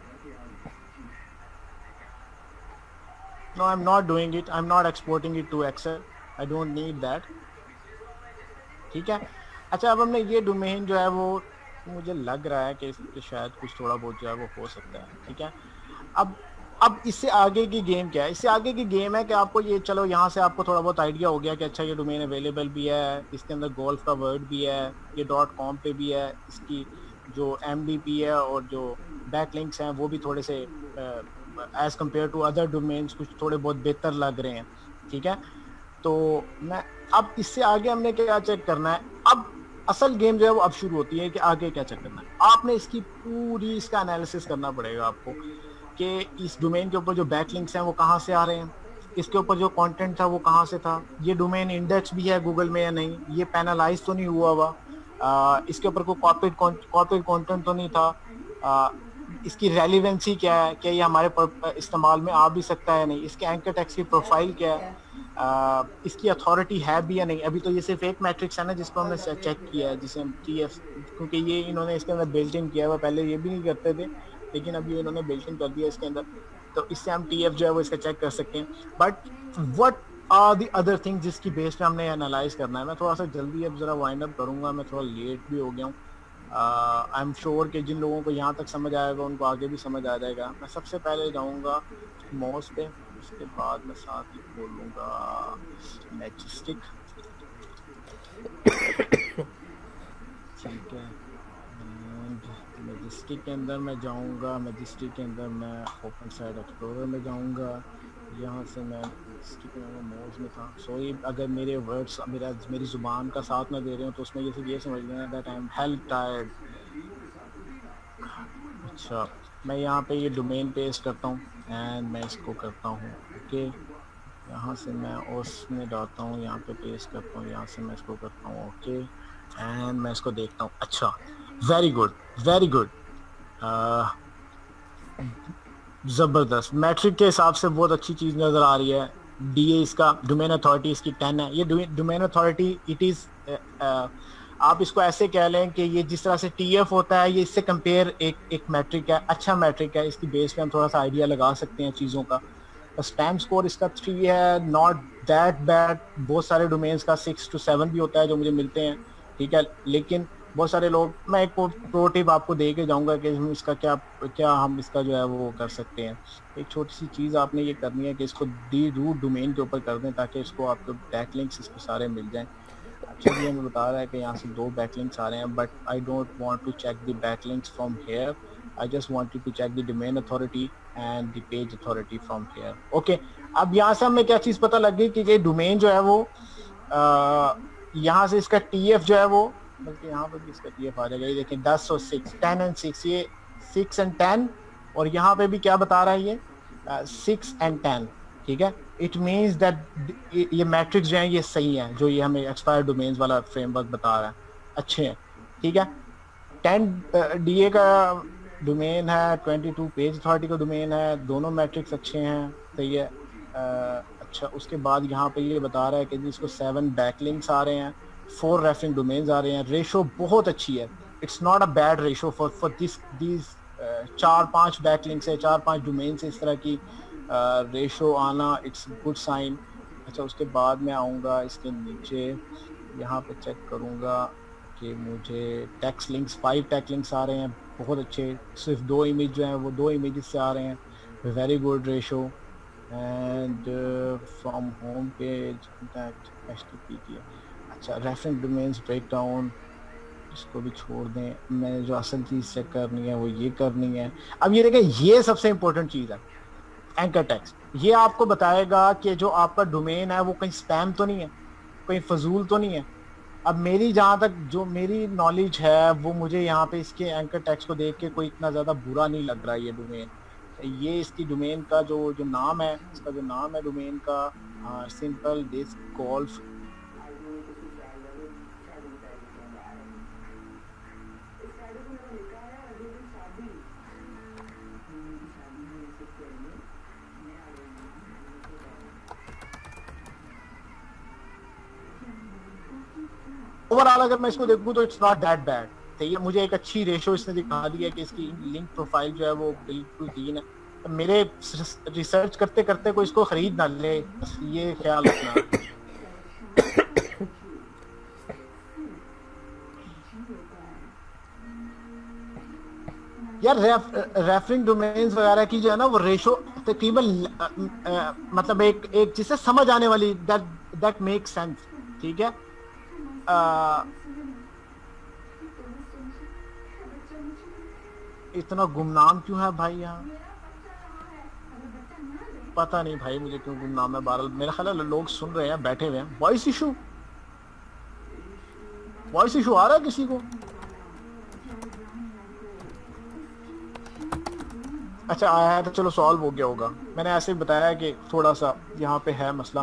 No I am not doing it, I am not exporting it to Excel, I don't need that, ठीक है। अच्छा अब हमने ये डोमेन जो है वो मुझे लग रहा है कि इससे शायद कुछ थोड़ा बहुत जो है वो हो सकता है, ठीक है। अब अब इससे आगे की गेम क्या है? इससे आगे की गेम है कि आपको ये, चलो यहाँ से आपको थोड़ा बहुत आइडिया हो गया कि अच्छा ये डोमेन अवेलेबल भी है, इसके अंदर गोल्फ का वर्ड भी है, ये डॉट कॉम पे भी है, इसकी जो एमडीपी है और जो बैकलिंक्स हैं वो भी थोड़े से as compare to other domains कुछ थोड़े बहुत बेहतर लग रहे हैं, ठीक है। तो मैं अब इससे आगे हमने क्या चेक करना है, अब असल गेम जो है वो अब शुरू होती है कि आगे क्या चेक करना है। आपने इसकी पूरी इसका एनालिसिस करना पड़ेगा आपको कि इस डोमेन के ऊपर जो बैकलिंक्स हैं वो कहाँ से आ रहे हैं, इसके ऊपर जो कंटेंट था वो कहाँ से था, ये डोमेन इंडेक्स भी है गूगल में या नहीं, ये पैनलाइज तो नहीं हुआ हुआ, आ, इसके ऊपर कोई कॉपीड कॉपीड कंटेंट तो नहीं था, आ, इसकी रेलिवेंसी क्या है, क्या ये हमारे इस्तेमाल में आ भी सकता है नहीं, इसके एंकर टेक्स्ट की प्रोफाइल क्या है, आ, इसकी अथॉरिटी है भी या नहीं। अभी तो ये सिर्फ एक मैट्रिक्स है ना जिसको हमने चेक किया है, जिसे हम टी एफ, क्योंकि ये इन्होंने इसके अंदर बिल्ट इन किया हुआ, पहले ये भी नहीं करते थे लेकिन अभी इन्होंने बिल्ट इन कर दिया इसके अंदर, तो इससे हम टी एफ जो है वो इसका चेक कर सकते हैं। But what are the other things जिसकी बेस पे हमने एनालाइज करना है। मैं थोड़ा सा जल्दी अब जरा वाइंड अप करूंगा, मैं थोड़ा लेट भी हो गया हूँ। आई एम श्योर कि जिन लोगों को यहाँ तक समझ आएगा उनको आगे भी समझ आ जाएगा। मैं सबसे पहले जाऊँगा मॉस पे, उसके बाद मैं साथ ही बोलूँगा मैजिस्टिक, ठीक है। मैजिस्टिक के अंदर मैं जाऊँगा, मैजिस्टिक के अंदर मैं ओपन साइड एक्सप्लोरर में जाऊँगा। यहाँ से मैं मैजिस्टिक में मॉस में था, सॉरी अगर मेरे वर्ड्स मेरा मेरी ज़ुबान का साथ में दे रहे हो तो उसमें ये सिर्फ ये समझ लेना that I am hell tired. अच्छा, मैं यहाँ पे ये डोमेन पेस्ट करता हूँ एंड मैं इसको करता हूँ ओके। यहाँ से मैं उसमें डालता हूँ, यहाँ पे पेस्ट करता हूँ, यहाँ से मैं इसको करता हूँ ओके एंड मैं इसको देखता हूँ। अच्छा, वेरी गुड वेरी गुड, ज़बरदस्त। मैट्रिक के हिसाब से बहुत अच्छी चीज़ नज़र आ रही है। डी ए इसका डोमेन अथॉरिटी इसकी टेन है। ये डोमेन अथॉरिटी इट इज़, आप इसको ऐसे कह लें कि ये जिस तरह से टी एफ होता है, ये इससे कंपेयर एक एक मैट्रिक है, अच्छा मैट्रिक है। इसकी बेस पे हम थोड़ा सा आइडिया लगा सकते हैं चीज़ों का। स्पैम स्कोर इसका थ्री है, नॉट दैट बैड। बहुत सारे डोमेन्स का सिक्स टू सेवन भी होता है जो मुझे मिलते हैं, ठीक है। लेकिन बहुत सारे लोग, मैं एक प्रो टिप आपको दे के जाऊँगा कि हम इसका क्या क्या हम इसका जो है वो कर सकते हैं। एक छोटी सी चीज़ आपने ये करनी है कि इसको डी रूट डोमेन के ऊपर कर दें ताकि इसको आपको बैकलिंक्स इसके सारे मिल जाएं। अच्छा, ये हमें बता रहा है कि यहाँ से दो बैकलिंक्स आ रहे हैं, but I don't want to check the backlinks from here, I just wanted to check the domain authority and the page authority from here okay. अब यहाँ से हमें क्या चीज़ पता लग गई कि ये डोमेन जो है वो यहाँ से इसका टी एफ जो है वो, बल्कि यहाँ पर भी इसका टी एफ आ जाएगा। ये देखें दस और सिक्स, टेन एंड सिक्स, ये सिक्स एंड टेन, और यहाँ पे भी क्या बता रहा है ये सिक्स एंड टेन, ठीक है। इट मीन्स दैट ये मैट्रिक्स जो है ये सही है, जो ये हमें एक्सपायर डोमेन्स वाला फ्रेमवर्क बता रहा है, अच्छे हैं, ठीक है। टेन डी ए का डोमेन है, ट्वेंटी टू पेज अथॉरिटी का डोमेन है, दोनों मैट्रिक्स अच्छे हैं, सही है। uh, अच्छा, उसके बाद यहाँ पे ये बता रहा है कि इसको सेवन बैकलिंक्स आ रहे हैं, फोर रेफरेंस डोमेन्स आ रहे हैं, रेशो बहुत अच्छी है। It's not a bad ratio for for this these चार पांच बैकलिंक्स है, चार पांच डोमेन से इस तरह की रेशो uh, आना, इट्स गुड साइन। अच्छा, उसके बाद मैं आऊँगा इसके नीचे, यहाँ पे चेक करूँगा कि मुझे text links, five text links आ रहे हैं, बहुत अच्छे। सिर्फ दो इमेज जो हैं वो दो इमेजेस से आ रहे हैं, very good ratio. And from home page contact H T P की। अच्छा, रेफरेंस डोमेन्स ब्रेक डाउन, इसको भी छोड़ दें। मैंने जो असल चीज़ चेक करनी है वो ये करनी है। अब ये देखें, ये सबसे इम्पोर्टेंट चीज़ है, एंकर टेक्स्ट। ये आपको बताएगा कि जो आपका डोमेन है वो कहीं स्पैम तो नहीं है, कहीं फजूल तो नहीं है। अब मेरी जहाँ तक जो मेरी नॉलेज है वो मुझे यहाँ पे इसके एंकर टेक्स्ट को देख के कोई इतना ज़्यादा बुरा नहीं लग रहा है ये डोमेन। ये इसकी डोमेन का जो जो नाम है, इसका जो नाम है डोमेन का, सिंपल डिस्क गोल्फ। ओवरऑल अगर मैं इसको देखूं तो इट्स नॉट दैट बैड, तो ये मुझे एक अच्छी रेशो इसने दिखा दी है कि इसकी लिंक प्रोफाइल जो है वो बिल्कुल क्लीन है। तो मेरे रिसर्च करते करते कोई इसको खरीद ना ले, ये ख्याल रखना। यार रेफ, रेफरिंग डोमेन्स वगैरह की जो है ना वो रेशो तकरीबन मतलब एक एक जिसे समझ आने वाली, दैट दैट मेक सेंस, ठीक है। आ, इतना गुमनाम क्यों है भाई यहाँ, पता नहीं भाई मुझे क्यों गुमनाम है। बहरहाल मेरा ख्याल है लोग सुन रहे हैं, बैठे हुए हैं। वॉइस इशू, वॉइस इशू आ रहा है किसी को? अच्छा आया है तो चलो सॉल्व हो गया होगा। मैंने ऐसे ही बताया कि थोड़ा सा यहाँ पे है मसला।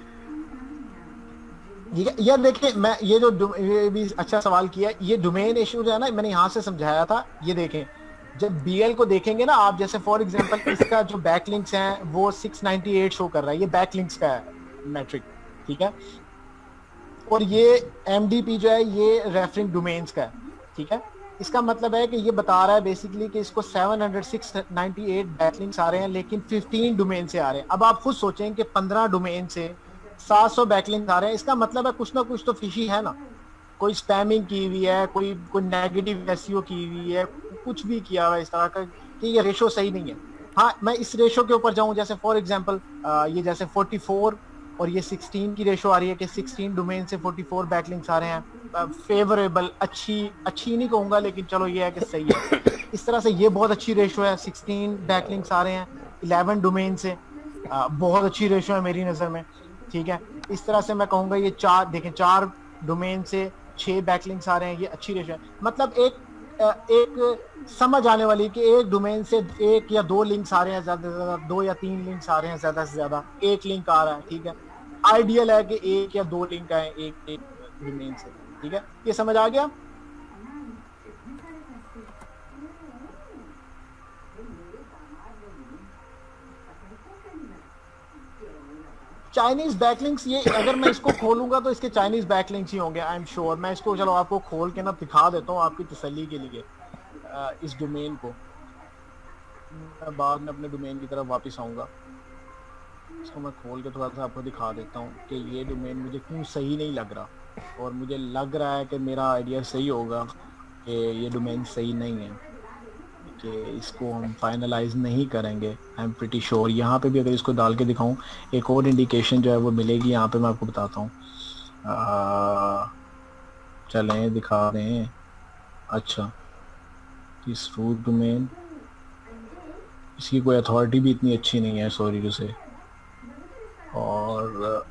यार देखिए, मैं ये जो ये भी अच्छा सवाल किया, ये डोमेन इशू जो है ना, मैंने यहाँ से समझाया था। ये देखें, जब बीएल को देखेंगे ना आप, जैसे फॉर एग्जांपल इसका जो बैकलिंक्स हैं वो सिक्स नाइंटी एट शो कर रहा है, ये बैकलिंक्स का है, मैट्रिक, ठीक है। और ये एम डी पी जो है ये रेफरिंग डोमेन्स का है, ठीक है। इसका मतलब है कि ये बता रहा है बेसिकली कि इसको seven hundred six ninety eight backlinks आ रहे हैं, लेकिन फिफ्टीन डोमेन से आ रहे हैं। अब आप खुद सोचें कि पंद्रह डोमेन से सात सौ बैकलिंक्स आ रहे हैं, इसका मतलब है कुछ ना कुछ तो फिशी है ना। कोई स्पैमिंग की हुई है, कोई कोई नेगेटिव एसईओ की हुई है, कुछ भी किया हुआ है इस तरह का कि ये रेशो सही नहीं है। हाँ, मैं इस रेशो के ऊपर जाऊं, जैसे फॉर एग्जांपल ये जैसे फोर्टी फोर और ये सिक्सटीन की रेशो आ रही है कि सिक्सटीन डोमेन से फोर्टी फोर बैकलिंक्स आ रहे हैं, फेवरेबल, अच्छी अच्छी नहीं कहूंगा लेकिन चलो ये है कि सही है। इस तरह से ये बहुत अच्छी रेशो है, सिक्सटीन बैकलिंक्स आ रहे हैं इलेवन डोमेन से, आ, बहुत अच्छी रेशो है मेरी नजर में, ठीक है। इस तरह से मैं कहूंगा ये चार देखें, चार डोमेन से छह बैकलिंक्स आ रहे हैं, ये अच्छी रेशो है। मतलब एक एक समझ आने वाली कि एक डोमेन से एक या दो लिंक्स आ रहे हैं ज्यादा से ज्यादा, दो या तीन लिंक्स आ रहे हैं ज्यादा से ज्यादा, एक लिंक आ रहा है, ठीक है। आइडियल है कि एक या दो लिंक आए एक एक डोमेन से, ठीक है। ये समझ आ गया? चाइनीज बैकलिंक्स, ये अगर मैं इसको खोलूंगा तो इसके चाइनीज बैकलिंक्स ही होंगे, आई एम श्योर। मैं इसको चलो आपको खोल के ना दिखा देता हूँ आपकी तसल्ली के लिए। आ, इस डोमेन को मैं बाद में अपने डोमेन की तरफ वापस आऊंगा, इसको मैं खोल के थोड़ा सा आपको दिखा देता हूँ कि ये डोमेन मुझे क्यों सही नहीं लग रहा, और मुझे लग रहा है कि मेरा आइडिया सही होगा कि ये डोमेन सही नहीं है, कि इसको हम फाइनलाइज नहीं करेंगे। I am pretty sure. यहाँ पे भी अगर इसको डाल के दिखाऊं, एक और इंडिकेशन जो है वो मिलेगी यहाँ पे, मैं आपको बताता हूँ। चलें दिखा दें। अच्छा, इस रूट डोमेन, इसकी कोई अथॉरिटी भी इतनी अच्छी नहीं है, सॉरी टू से। और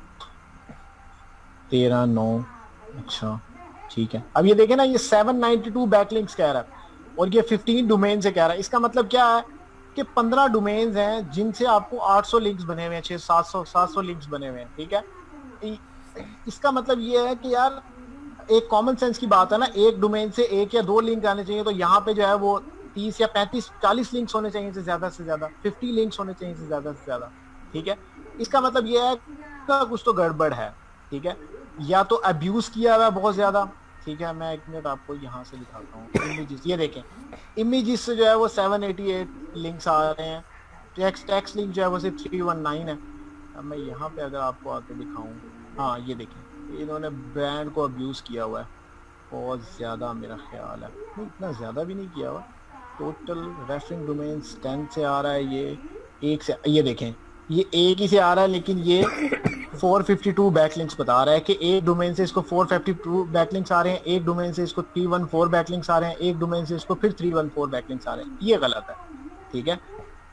तेरह नौ, अच्छा ठीक है। अब ये देखें ना, ये सेवन नाइंटी टू बैकलिंक्स कह रहा है और ये फिफ्टीन डोमेन से कह रहा है। इसका मतलब क्या है कि पंद्रह डोमेन्स हैं जिनसे आपको आठ सौ लिंक्स बने हुए हैं, छह सात सौ सात सौ लिंक्स बने हुए हैं, ठीक है। इसका मतलब ये है कि यार एक कॉमन सेंस की बात है ना, एक डोमेन से एक या दो लिंक आने चाहिए, तो यहाँ पे जो है वो तीस या पैंतीस चालीस लिंक्स होने चाहिए से ज्यादा से ज्यादा, फिफ्टी लिंक्स होने चाहिए से ज्यादा से ज्यादा, ठीक है। इसका मतलब ये है कि कुछ तो गड़बड़ है, ठीक है, या तो अब्यूज किया हुआ है बहुत ज्यादा, ठीक है। मैं एक मिनट आपको यहाँ से दिखाता हूँ इमेजेस, ये देखें इमेजेस से जो है वो सेवन एटी एट लिंक्स आ रहे हैं, टेक्स्ट टेक्स्ट लिंक जो है वो सिर्फ थ्री वन नाइन है। अब मैं यहाँ पे अगर आपको आके दिखाऊँ, हाँ ये देखें, इन्होंने ब्रांड को अब्यूज किया हुआ है बहुत ज़्यादा, मेरा ख्याल है नहीं इतना ज़्यादा भी नहीं किया हुआ। टोटल रेफरिंग डोमेन्स टेन से आ रहा है, ये एक से, ये देखें ये एक ही से आ रहा है, लेकिन ये फोर फिफ्टी टू बैकलिंक्स बता रहा है कि एक डोमेन से इसको फोर फिफ्टी टू बैकलिंक्स आ रहे हैं, एक डोमेन से इसको थ्री वन फोर बैकलिंक्स आ रहे हैं, एक डोमेन से इसको फिर थ्री वन फोर बैकलिंक्स आ रहे हैं। ये गलत है, ठीक है।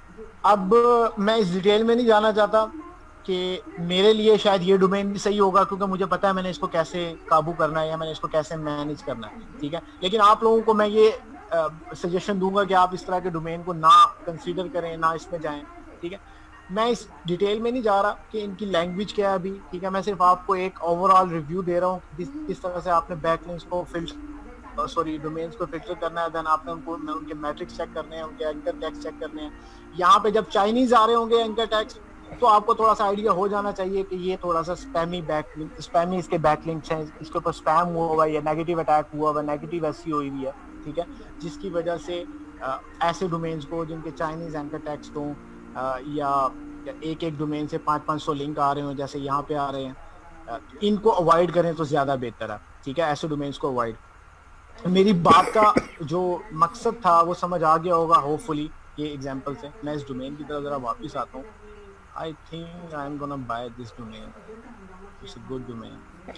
अब मैं इस डिटेल में नहीं जाना चाहता कि मेरे लिए शायद ये डोमेन भी सही होगा, क्योंकि मुझे पता है मैंने इसको कैसे काबू करना है या मैंने इसको कैसे मैनेज करना है, ठीक है। लेकिन आप लोगों को मैं ये सजेशन दूंगा कि आप इस तरह के डोमेन को ना कंसीडर करें, ना इसमें जाएं, ठीक है। मैं इस डिटेल में नहीं जा रहा कि इनकी लैंग्वेज क्या है अभी, ठीक है। मैं सिर्फ आपको एक ओवरऑल रिव्यू दे रहा हूँ किस तरह से आपने बैकलिंक्स को फिल्टर सॉरी डोमेन्स को फिल्टर करना है, देन आपने उनको उनके मैट्रिक्स चेक करने हैं, उनके एंकर टैग्स चेक करने हैं। यहाँ पे जब चाइनीज आ रहे होंगे एंकर टैग्स, तो आपको थोड़ा सा आइडिया हो जाना चाहिए कि ये थोड़ा सा स्पैमी बैकलिंक स्पैमी इसके बैकलिंक्स हैं, इसके ऊपर स्पैम हुआ हुआ है या नेगेटिव अटैक हुआ हुआ, नेगेटिव एसईओ हुई हुई है, ठीक है, जिसकी वजह से आ, ऐसे डोमेन्स को जिनके चाइनीज एंकर टैग्स हो या एक एक डोमेन से पाँच पाँच सौ लिंक आ रहे हो जैसे यहाँ पे आ रहे हैं, इनको अवॉइड करें तो ज़्यादा बेहतर है, ठीक है। ऐसे डोमेन्स को अवॉइड, मेरी बात का जो मकसद था वो समझ आ गया होगा होपफुली ये एग्जांपल से। मैं इस डोमेन की तरफ ज़रा वापस आता हूँ। I think I am gonna buy this domain, it's a good domain.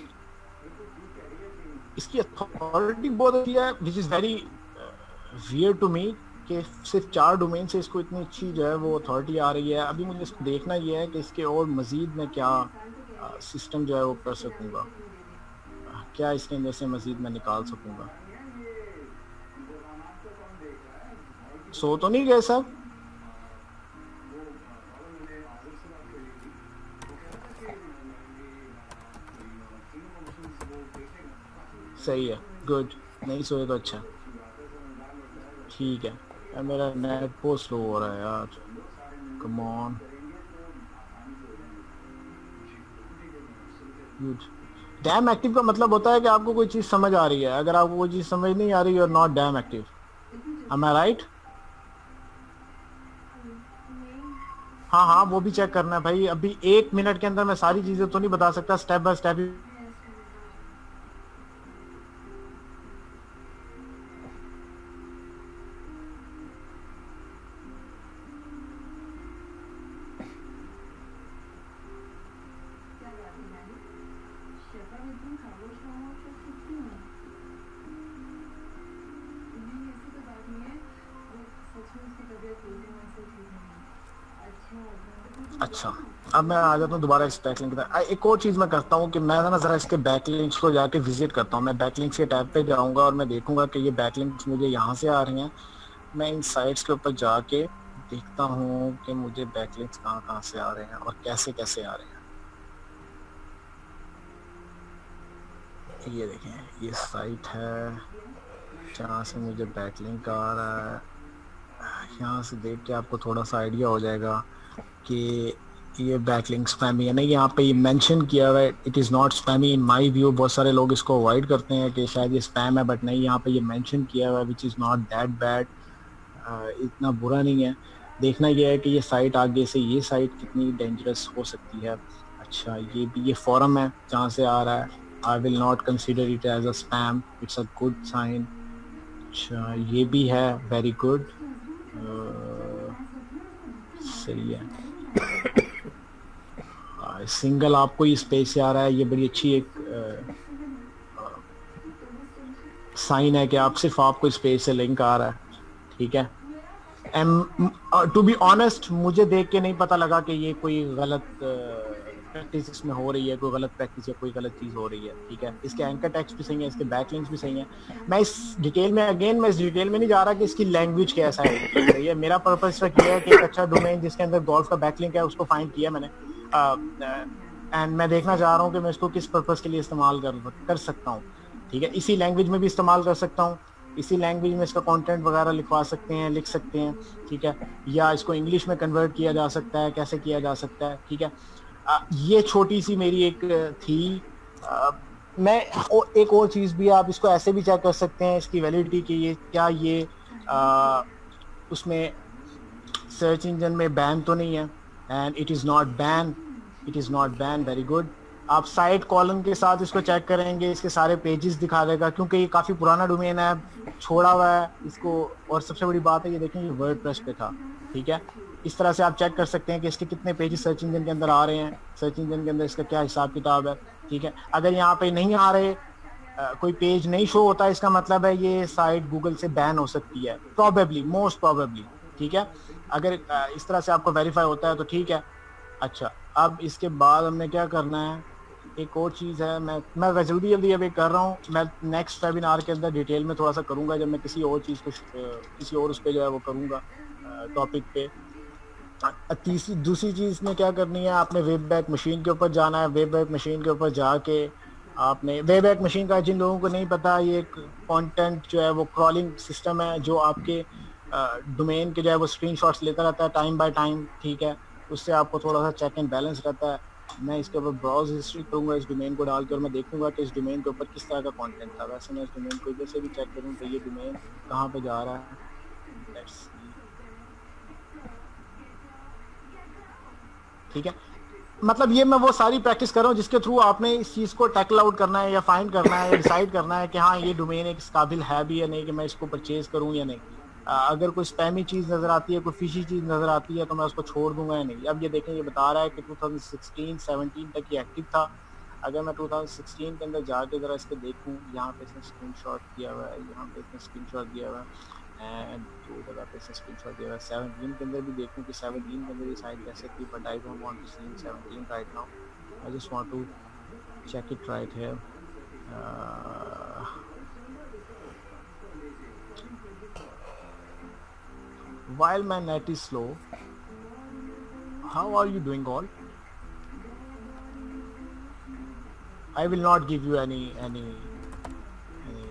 इसकी अथॉरिटी बहुत अच्छी है, which is very weird to me कि सिर्फ चार डोमेन से इसको इतनी अच्छी जो है वो अथॉरिटी आ रही है। अभी मुझे इसको देखना ये है कि इसके और मज़ीद मैं क्या सिस्टम जो है वो कर सकूँगा, क्या इसके अंदर से मज़ीद मैं निकाल सकूँगा। सो तो नहीं गए सब? सही है, गुड, नहीं सोए तो अच्छा, ठीक है। यार मेरा नेट बहुत स्लो हो रहा है यार, come on. Huge. Damn active का मतलब होता है कि आपको कोई चीज समझ आ रही है, अगर आपको कोई चीज समझ नहीं आ रही, you are not damn active. Am I right? हाँ हाँ, वो भी चेक करना है भाई। अभी एक मिनट के अंदर मैं सारी चीजें तो नहीं बता सकता, स्टेप बाय स्टेप। अच्छा, अब मैं आ जाता हूँ दोबारा इस बैकलिंक की तरफ। एक और चीज मैं करता हूँ कि मैं ना जरा इसके बैकलिंक्स को जाके विजिट करता हूँ। मैं बैकलिंक्स के टैब पे जाऊंगा और मैं देखूंगा कि ये बैकलिंक्स मुझे यहाँ से आ रही हैं। मैं इन साइट्स के ऊपर जाके देखता हूँ कि मुझे बैकलिंक्स कहाँ कहाँ से आ रहे हैं और कैसे कैसे आ रहे हैं। ये देखें, ये साइट है जहाँ से मुझे बैकलिंक आ रहा है। यहाँ से देख के आपको थोड़ा सा आइडिया हो जाएगा कि ये बैकलिंक स्पैमी है नहीं। यहाँ पे ये मेंशन किया हुआ है, it is not spammy in my view. बहुत सारे लोग इसको अवॉइड करते हैं कि शायद ये स्पैम है, बट नहीं, यहाँ पे ये मेंशन किया हुआ है which is not that bad. इतना बुरा नहीं है। देखना यह है कि ये साइट आगे से, ये साइट कितनी डेंजरस हो सकती है। अच्छा, ये भी ये फॉरम है जहाँ से आ रहा है। I will not consider it as a spam, it's a good sign. अच्छा, ये भी है, वेरी गुड, सही है। सिंगल आपको इस पेज से आ रहा है, ये बड़ी अच्छी एक साइन है कि आप सिर्फ आपको इस पेज से लिंक आ रहा है, ठीक है। टू बी ऑनेस्ट, मुझे देख के नहीं पता लगा कि ये कोई गलत प्रैक्टिस uh, इसमें हो रही है, कोई गलत प्रैक्टिस या कोई गलत चीज़ हो रही है, ठीक है। इसके एंकर टेक्स्ट भी सही है, इसके बैकलिंक्स भी सही है। मैं इस डिटेल में अगेन मैं इस डिटेल में नहीं जा रहा कि इसकी लैंग्वेज कैसा है। ये मेरा पर्पस सिर्फ ये है कि एक अच्छा डोमेन जिसके अंदर गोल्फ का बैकलिंक है उसको फाइंड किया मैंने, एंड uh, uh, मैं देखना चाह रहा हूँ कि मैं इसको किस पर्पस के लिए इस्तेमाल कर कर सकता हूँ, ठीक है। इसी लैंग्वेज में भी इस्तेमाल कर सकता हूँ, इसी लैंग्वेज में इसका कंटेंट वगैरह लिखवा सकते हैं, लिख सकते हैं, ठीक है। या इसको इंग्लिश में कन्वर्ट किया जा सकता है, कैसे किया जा सकता है, ठीक है। आ, ये छोटी सी मेरी एक थी। आ, मैं एक और चीज़ भी, आप इसको ऐसे भी चेक कर सकते हैं इसकी वैलिडिटी कि ये क्या ये आ, उसमें सर्च इंजन में बैन तो नहीं है, and it is not ban, it is not ban, very good. आप साइट कॉलम के साथ इसको चेक करेंगे, इसके सारे पेजेस दिखा देगा, क्योंकि ये काफ़ी पुराना डोमेन है, छोड़ा हुआ है इसको। और सबसे बड़ी बात है, ये देखें, ये वर्डप्रेस पे था, ठीक है। इस तरह से आप चेक कर सकते हैं कि इसके कितने पेजेस सर्च इंजन के अंदर आ रहे हैं, सर्च इंजन के अंदर इसका क्या हिसाब किताब है, ठीक है। अगर यहाँ पे नहीं आ रहे, आ, कोई पेज नहीं शो होता, इसका मतलब है ये साइट गूगल से बैन हो सकती है, प्रॉबेबली, मोस्ट प्रॉबेबली, ठीक है। अगर आ, इस तरह से आपको वेरीफाई होता है तो ठीक है। अच्छा, अब इसके बाद हमने क्या करना है, एक और चीज़ है, मैं मैं जल्दी जल्दी अभी कर रहा हूँ। मैं नेक्स्ट वेबिनार के अंदर डिटेल में थोड़ा सा करूँगा, जब मैं किसी और चीज़ को किसी और उस पर जो है वो करूँगा टॉपिक पे। तीसरी दूसरी चीज़ में क्या करनी है, आपने वेब बैक मशीन के ऊपर जाना है। वेब बैक मशीन के ऊपर जाके आपने, वेब बैक मशीन का जिन लोगों को नहीं पता, ये एक कंटेंट जो है वो क्रॉलिंग सिस्टम है जो आपके डोमेन के जो है वो स्क्रीनशॉट्स लेता रहता है टाइम बाय टाइम, ठीक है। उससे आपको थोड़ा सा चेक एंड बैलेंस रहता है। मैं इसके ऊपर ब्राउज हिस्ट्री करूँगा इस डोमेन को डाल के, और मैं देखूंगा कि इस डोमेन के ऊपर किस तरह का कंटेंट था। वैसे मैं इस डोमेन को इधर से भी चेक करूँ तो ये डोमेन कहाँ पे जा रहा है, लेट्स सी, ठीक है। मतलब ये मैं वो सारी प्रैक्टिस कर रहा हूँ जिसके थ्रू आपने इस चीज़ को टैकल आउट करना है या फाइंड करना है या डिसाइड करना है कि हाँ ये डोमेन एक काबिल है भी या नहीं कि मैं इसको परचेज करूँ या नहीं। अगर कोई स्पैमी चीज़ नज़र आती है, कोई फिशी चीज़ नज़र आती है, तो मैं उसको छोड़ दूंगा या नहीं। अब ये देखें, ये बता रहा है कि टू थाउजेंड सिक्सटीन सेवनटीन तक ये एक्टिव था। अगर मैं टू थाउजेंड सिक्सटीन के अंदर जाके ज़रा इसको देखूँ, यहाँ पे इसने स्क्रीनशॉट दिया हुआ है, यहाँ पे इसने स्क्रीनशॉट दिया हुआ है, एंड दो जगह पे इसने स्क्रीनशॉट दिया हुआ है। सेवनटीन के अंदर भी देखूँ कि सेवनटीन के अंदर ये साइट कैसे थी, but I don't want to see seventeen right now, I just want to check it right here. While my net is slow, how are you doing all? I will not give you any any any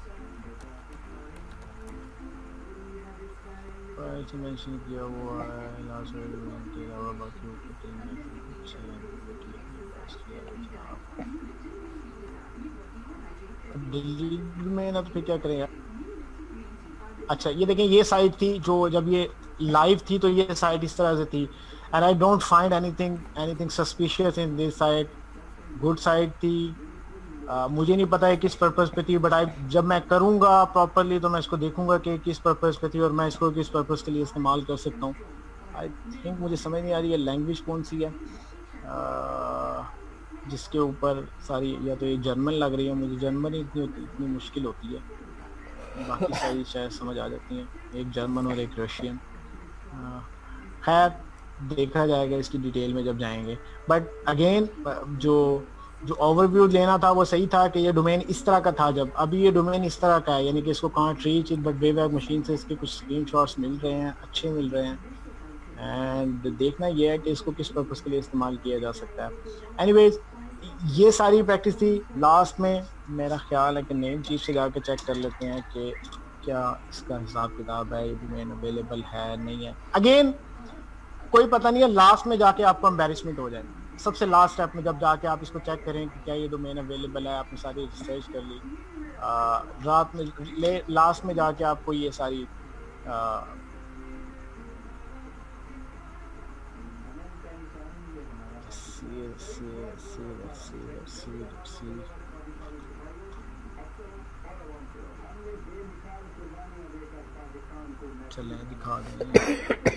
price mention किया हुआ है, last week we did our about you putting delete में ना, तो फिर क्या करेंगे? अच्छा ये देखें, ये साइट थी जो जब ये लाइव थी तो ये साइट इस तरह से थी, and I don't find anything anything suspicious in this site. Good site थी। uh, मुझे नहीं पता है किस पर्पस पे थी, बट आई जब मैं करूँगा प्रॉपरली तो मैं इसको देखूंगा कि किस पर्पस पे थी और मैं इसको किस पर्पस के लिए इस्तेमाल कर सकता हूँ। आई थिंक मुझे समझ नहीं आ रही है लैंग्वेज कौन सी है uh, जिसके ऊपर सारी, या तो ये जर्मन लग रही है मुझे, जर्मन इतनी इतनी मुश्किल होती है, बाकी सारी शायद समझ आ जाती हैं, एक जर्मन और एक रशियन। खैर देखा जाएगा इसकी डिटेल में जब जाएंगे, बट अगेन जो जो ओवरव्यू लेना था वो सही था कि ये डोमेन इस तरह का था। जब अभी ये डोमेन इस तरह का है, यानी कि इसको कहाँ reach it, but web machine से इसके कुछ स्क्रीनशॉट्स मिल रहे हैं, अच्छे मिल रहे हैं, एंड देखना ये है कि इसको किस पर्पस के लिए इस्तेमाल किया जा सकता है। एनीवेज ये सारी प्रैक्टिस थी। लास्ट में मेरा ख्याल है कि नेम चीफ से जाके चेक कर लेते हैं कि क्या इसका हिसाब किताब है, ये डोमेन अवेलेबल है नहीं है। अगेन कोई पता नहीं है, लास्ट में जाके आपको एम्बैरेसमेंट हो जाए। सबसे लास्ट स्टेप में जब जाके आप इसको चेक करें कि क्या ये डोमेन अवेलेबल है, आपने सारी रिसर्च कर ली, आ, रात में ले लास्ट में जाके आपको ये सारी आ, See, see, see, let's see, let's see, let's see. चलें दिखा दें।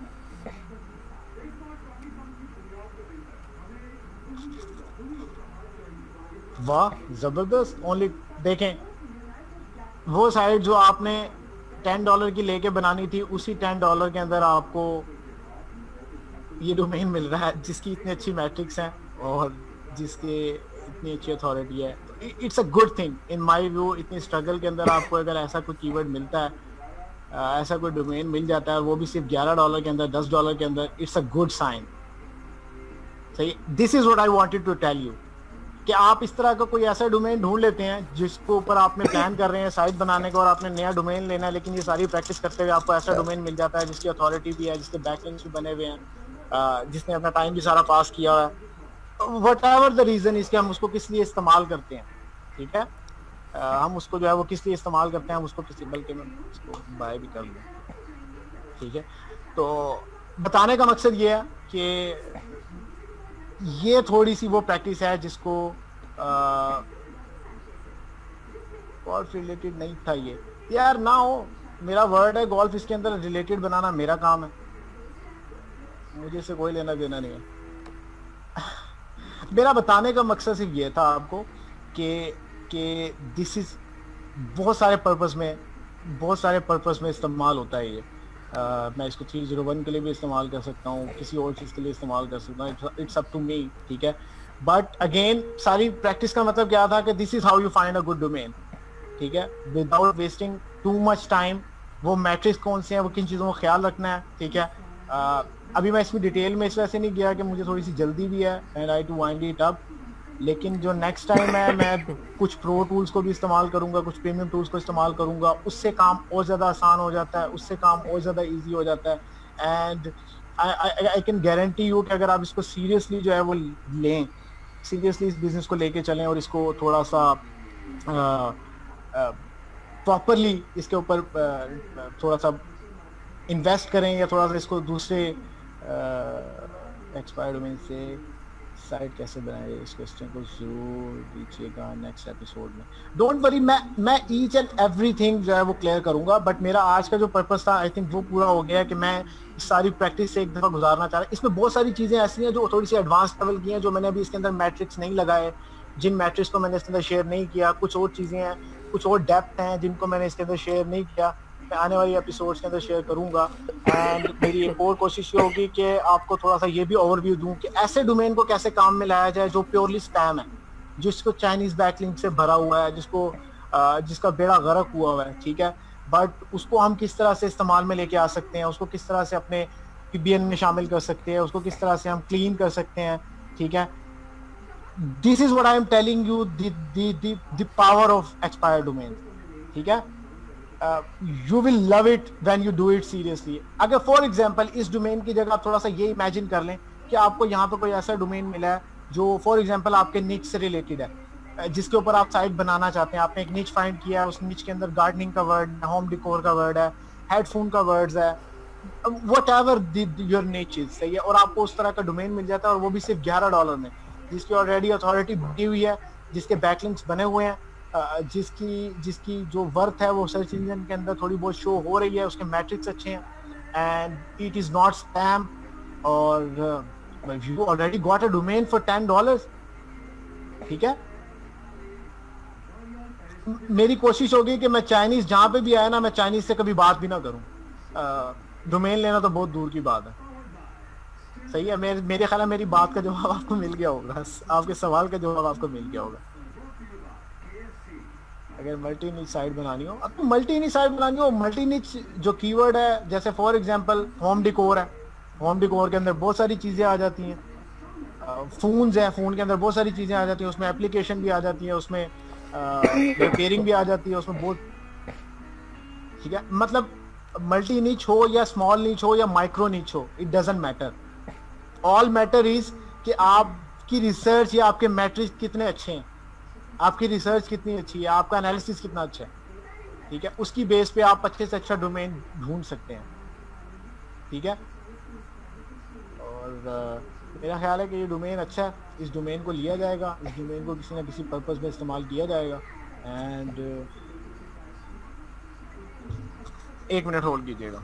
वाह जबरदस्त। ओनली देखें वो साइट जो आपने टेन डॉलर की लेके बनानी थी, उसी टेन डॉलर के अंदर आपको ये डोमेन मिल रहा है जिसकी इतनी अच्छी मैट्रिक्स हैं और जिसके इतनी अच्छी अथॉरिटी है। It's a good thing in my view. इतनी स्ट्रगल के अंदर आपको अगर ऐसा कोई कीवर्ड मिलता है, ऐसा कोई डोमेन मिल जाता है, और वो भी सिर्फ ग्यारह डॉलर के अंदर, दस डॉलर के अंदर, इट्स अ गुड साइन। सही, this is what I wanted to tell you कि आप इस तरह का कोई ऐसा डोमेन ढूंढ लेते हैं जिसको ऊपर आपने प्लान कर रहे हैं साइट बनाने का, और आपने नया डोमेन लेना है, लेकिन ये सारी प्रैक्टिस करते हुए आपको ऐसा डोमेन मिल जाता है जिसकी अथॉरिटी भी है, जिसके बैकलिंक्स भी बने हुए हैं, Uh, जिसने अपना टाइम भी सारा पास किया है, वट एवर द रीजन इसके, हम उसको किस लिए इस्तेमाल करते हैं, ठीक है, uh, हम उसको जो है वो किस लिए इस्तेमाल करते हैं, हम उसको किसी, बल्कि मैं उसको बाय भी कर दूँ, ठीक है। तो बताने का मकसद ये है कि ये थोड़ी सी वो प्रैक्टिस है जिसको गोल्फ रिलेटेड नहीं था ये यार, ना हो मेरा वर्ड है गोल्फ, इसके अंदर रिलेटेड बनाना मेरा काम है, मुझे से कोई लेना देना नहीं है। मेरा बताने का मकसद सिर्फ ये था आपको कि कि दिस इज बहुत सारे पर्पस में बहुत सारे पर्पस में इस्तेमाल होता है ये। uh, मैं इसको थ्री ज़ीरो वन के लिए भी इस्तेमाल कर सकता हूँ, किसी और चीज़ के लिए इस्तेमाल कर सकता हूँ, इट्स अप टू मी, ठीक है। बट अगेन सारी प्रैक्टिस का मतलब क्या था कि this is how you find a good domain, ठीक है, without wasting too much time. वो मैट्रिक्स कौन से हैं, वो किन चीज़ों का ख्याल रखना है, ठीक है। uh, अभी मैं इसमें डिटेल में इस वजह से नहीं गया कि मुझे थोड़ी सी जल्दी भी है and I to wind it up, लेकिन जो नेक्स्ट टाइम है मैं कुछ प्रो टूल्स को भी इस्तेमाल करूंगा, कुछ प्रीमियम टूल्स को इस्तेमाल करूंगा, उससे काम और ज़्यादा आसान हो जाता है, उससे काम और ज़्यादा इजी हो जाता है। And I can guarantee you कि अगर आप इसको सीरियसली जो है वो लें, सीरियसली इस बिज़नेस को लेके चलें और इसको थोड़ा सा प्रॉपरली इसके ऊपर थोड़ा सा इन्वेस्ट करें, या थोड़ा सा इसको दूसरे एक्सपायर डोमेन से साइट कैसे बनाए, इस क्वेश्चन को जरूर दीजिएगा नेक्स्ट एपिसोड में। डोंट वरी, मैं मैं ईच एंड एवरीथिंग जो है वो क्लियर करूंगा, बट मेरा आज का जो पर्पस था आई थिंक वो पूरा हो गया कि मैं इस सारी प्रैक्टिस से एक दफ़ा गुजारना चाह रहा हूँ। इसमें बहुत सारी चीज़ें ऐसी हैं जो थोड़ी सी एडवांस लेवल की हैं, जो मैंने अभी इसके अंदर मैट्रिक्स नहीं लगाए, जिन मैट्रिक्स को मैंने इसके अंदर शेयर नहीं किया, कुछ और चीज़ें हैं, कुछ और डेप्थ हैं जिनको मैंने इसके अंदर शेयर नहीं किया, मैं आने वाली एपिसोड्स के अंदर शेयर करूंगा। एंड मेरी एक और कोशिश ये होगी कि आपको थोड़ा सा ये भी ओवरव्यू दूं कि ऐसे डोमेन को कैसे काम में लाया जाए जो प्योरली स्पैम है, जिसको चाइनीज बैकलिंक से भरा हुआ है, जिसको जिसका बेड़ा गर्क हुआ हुआ है, ठीक है, बट उसको हम किस तरह से इस्तेमाल में लेके आ सकते हैं, उसको किस तरह से अपने पीबीएन में शामिल कर सकते हैं, उसको किस तरह से हम क्लीन कर सकते हैं, ठीक है। This is what I am telling you, the power of expired domain, ठीक है। You will love it when you do it seriously. अगर फॉर एग्जांपल इस डोमेन की जगह आप थोड़ा सा ये इमेजिन कर लें कि आपको यहाँ पे कोई ऐसा डोमेन मिला है जो फॉर एग्जांपल आपके निच से रिलेटेड है, जिसके ऊपर आप साइट बनाना चाहते हैं। आपने एक निच फाइंड किया है, उस निच के अंदर गार्डनिंग का वर्ड है, होम डिकोर का वर्ड है, हेडफोन का वर्ड्स है, whatever your niche is, सही है। और आपको उस तरह का डोमेन मिल जाता है, और वो भी सिर्फ ग्यारह डॉलर में, जिसकी ऑलरेडी अथॉरिटी बनी हुई है, जिसके बैकलिंक्स बने हुए हैं, जिसकी जिसकी जो वर्थ है वो सर्च इंजन के अंदर थोड़ी बहुत शो हो रही है, उसके मैट्रिक्स अच्छे हैं, and it is not spam. और you already got a domain for ten dollars, ठीक है। मेरी कोशिश होगी कि मैं चाइनीज जहां पे भी आया ना, मैं चाइनीज से कभी बात भी ना करूं। डोमेन लेना तो बहुत दूर की बात है, सही है। मेरे मेरे ख्याल में मेरी बात का जवाब आपको मिल गया होगा, आपके सवाल का जवाब आपको मिल गया होगा। अगर मल्टी निच साइट बनानी हो, अब तो मल्टी निच साइट बनानी हो, मल्टी निच जो कीवर्ड है, जैसे फॉर एग्जांपल होम डिकोर है, होम डिकोर के अंदर बहुत सारी चीजें आ जाती हैं। फोन्स है, फोन के अंदर बहुत सारी चीजें आ जाती हैं, उसमें एप्लीकेशन भी आ जाती है, उसमें रिपेयरिंग भी आ जाती है, उसमें बहुत, ठीक है। मतलब मल्टी निच हो या स्मॉल निच हो या माइक्रो निच हो, it doesn't matter. All matter is कि आपकी रिसर्च या आपके मैट्रिक्स कितने अच्छे हैं, आपकी रिसर्च कितनी अच्छी है, आपका एनालिसिस कितना अच्छा है, ठीक है। उसकी बेस पे आप अच्छे से अच्छा डोमेन ढूंढ सकते हैं, ठीक है। और uh, मेरा ख्याल है कि ये डोमेन अच्छा है, इस डोमेन को लिया जाएगा, इस डोमेन को किसी ना किसी पर्पस में इस्तेमाल किया जाएगा। एंड uh, एक मिनट होल्ड कीजिएगा।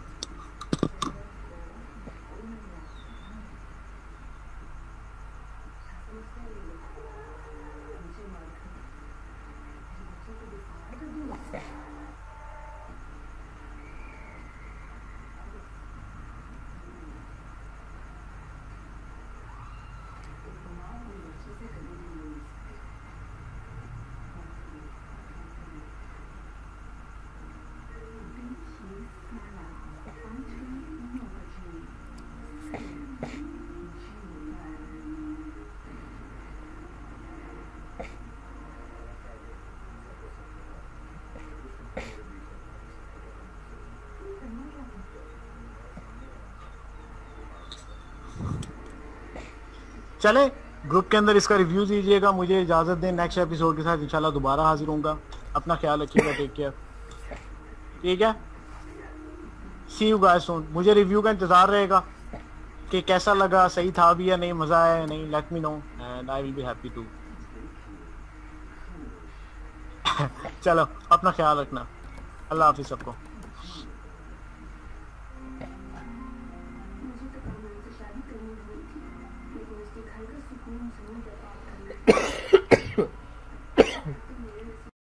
चले ग्रुप के अंदर इसका रिव्यू दीजिएगा। मुझे इजाजत दें, नेक्स्ट एपिसोड के साथ इंशाल्लाह दोबारा हाजिर होऊंगा। अपना ख्याल रखिएगा, टेक केयर, ठीक है। See you guys soon. मुझे रिव्यू का इंतजार रहेगा कि कैसा लगा, सही था भी या नहीं, मजा आया या नहीं, let me know and I will be happy to. चलो अपना ख्याल रखना, अल्लाह हाफिज सबको।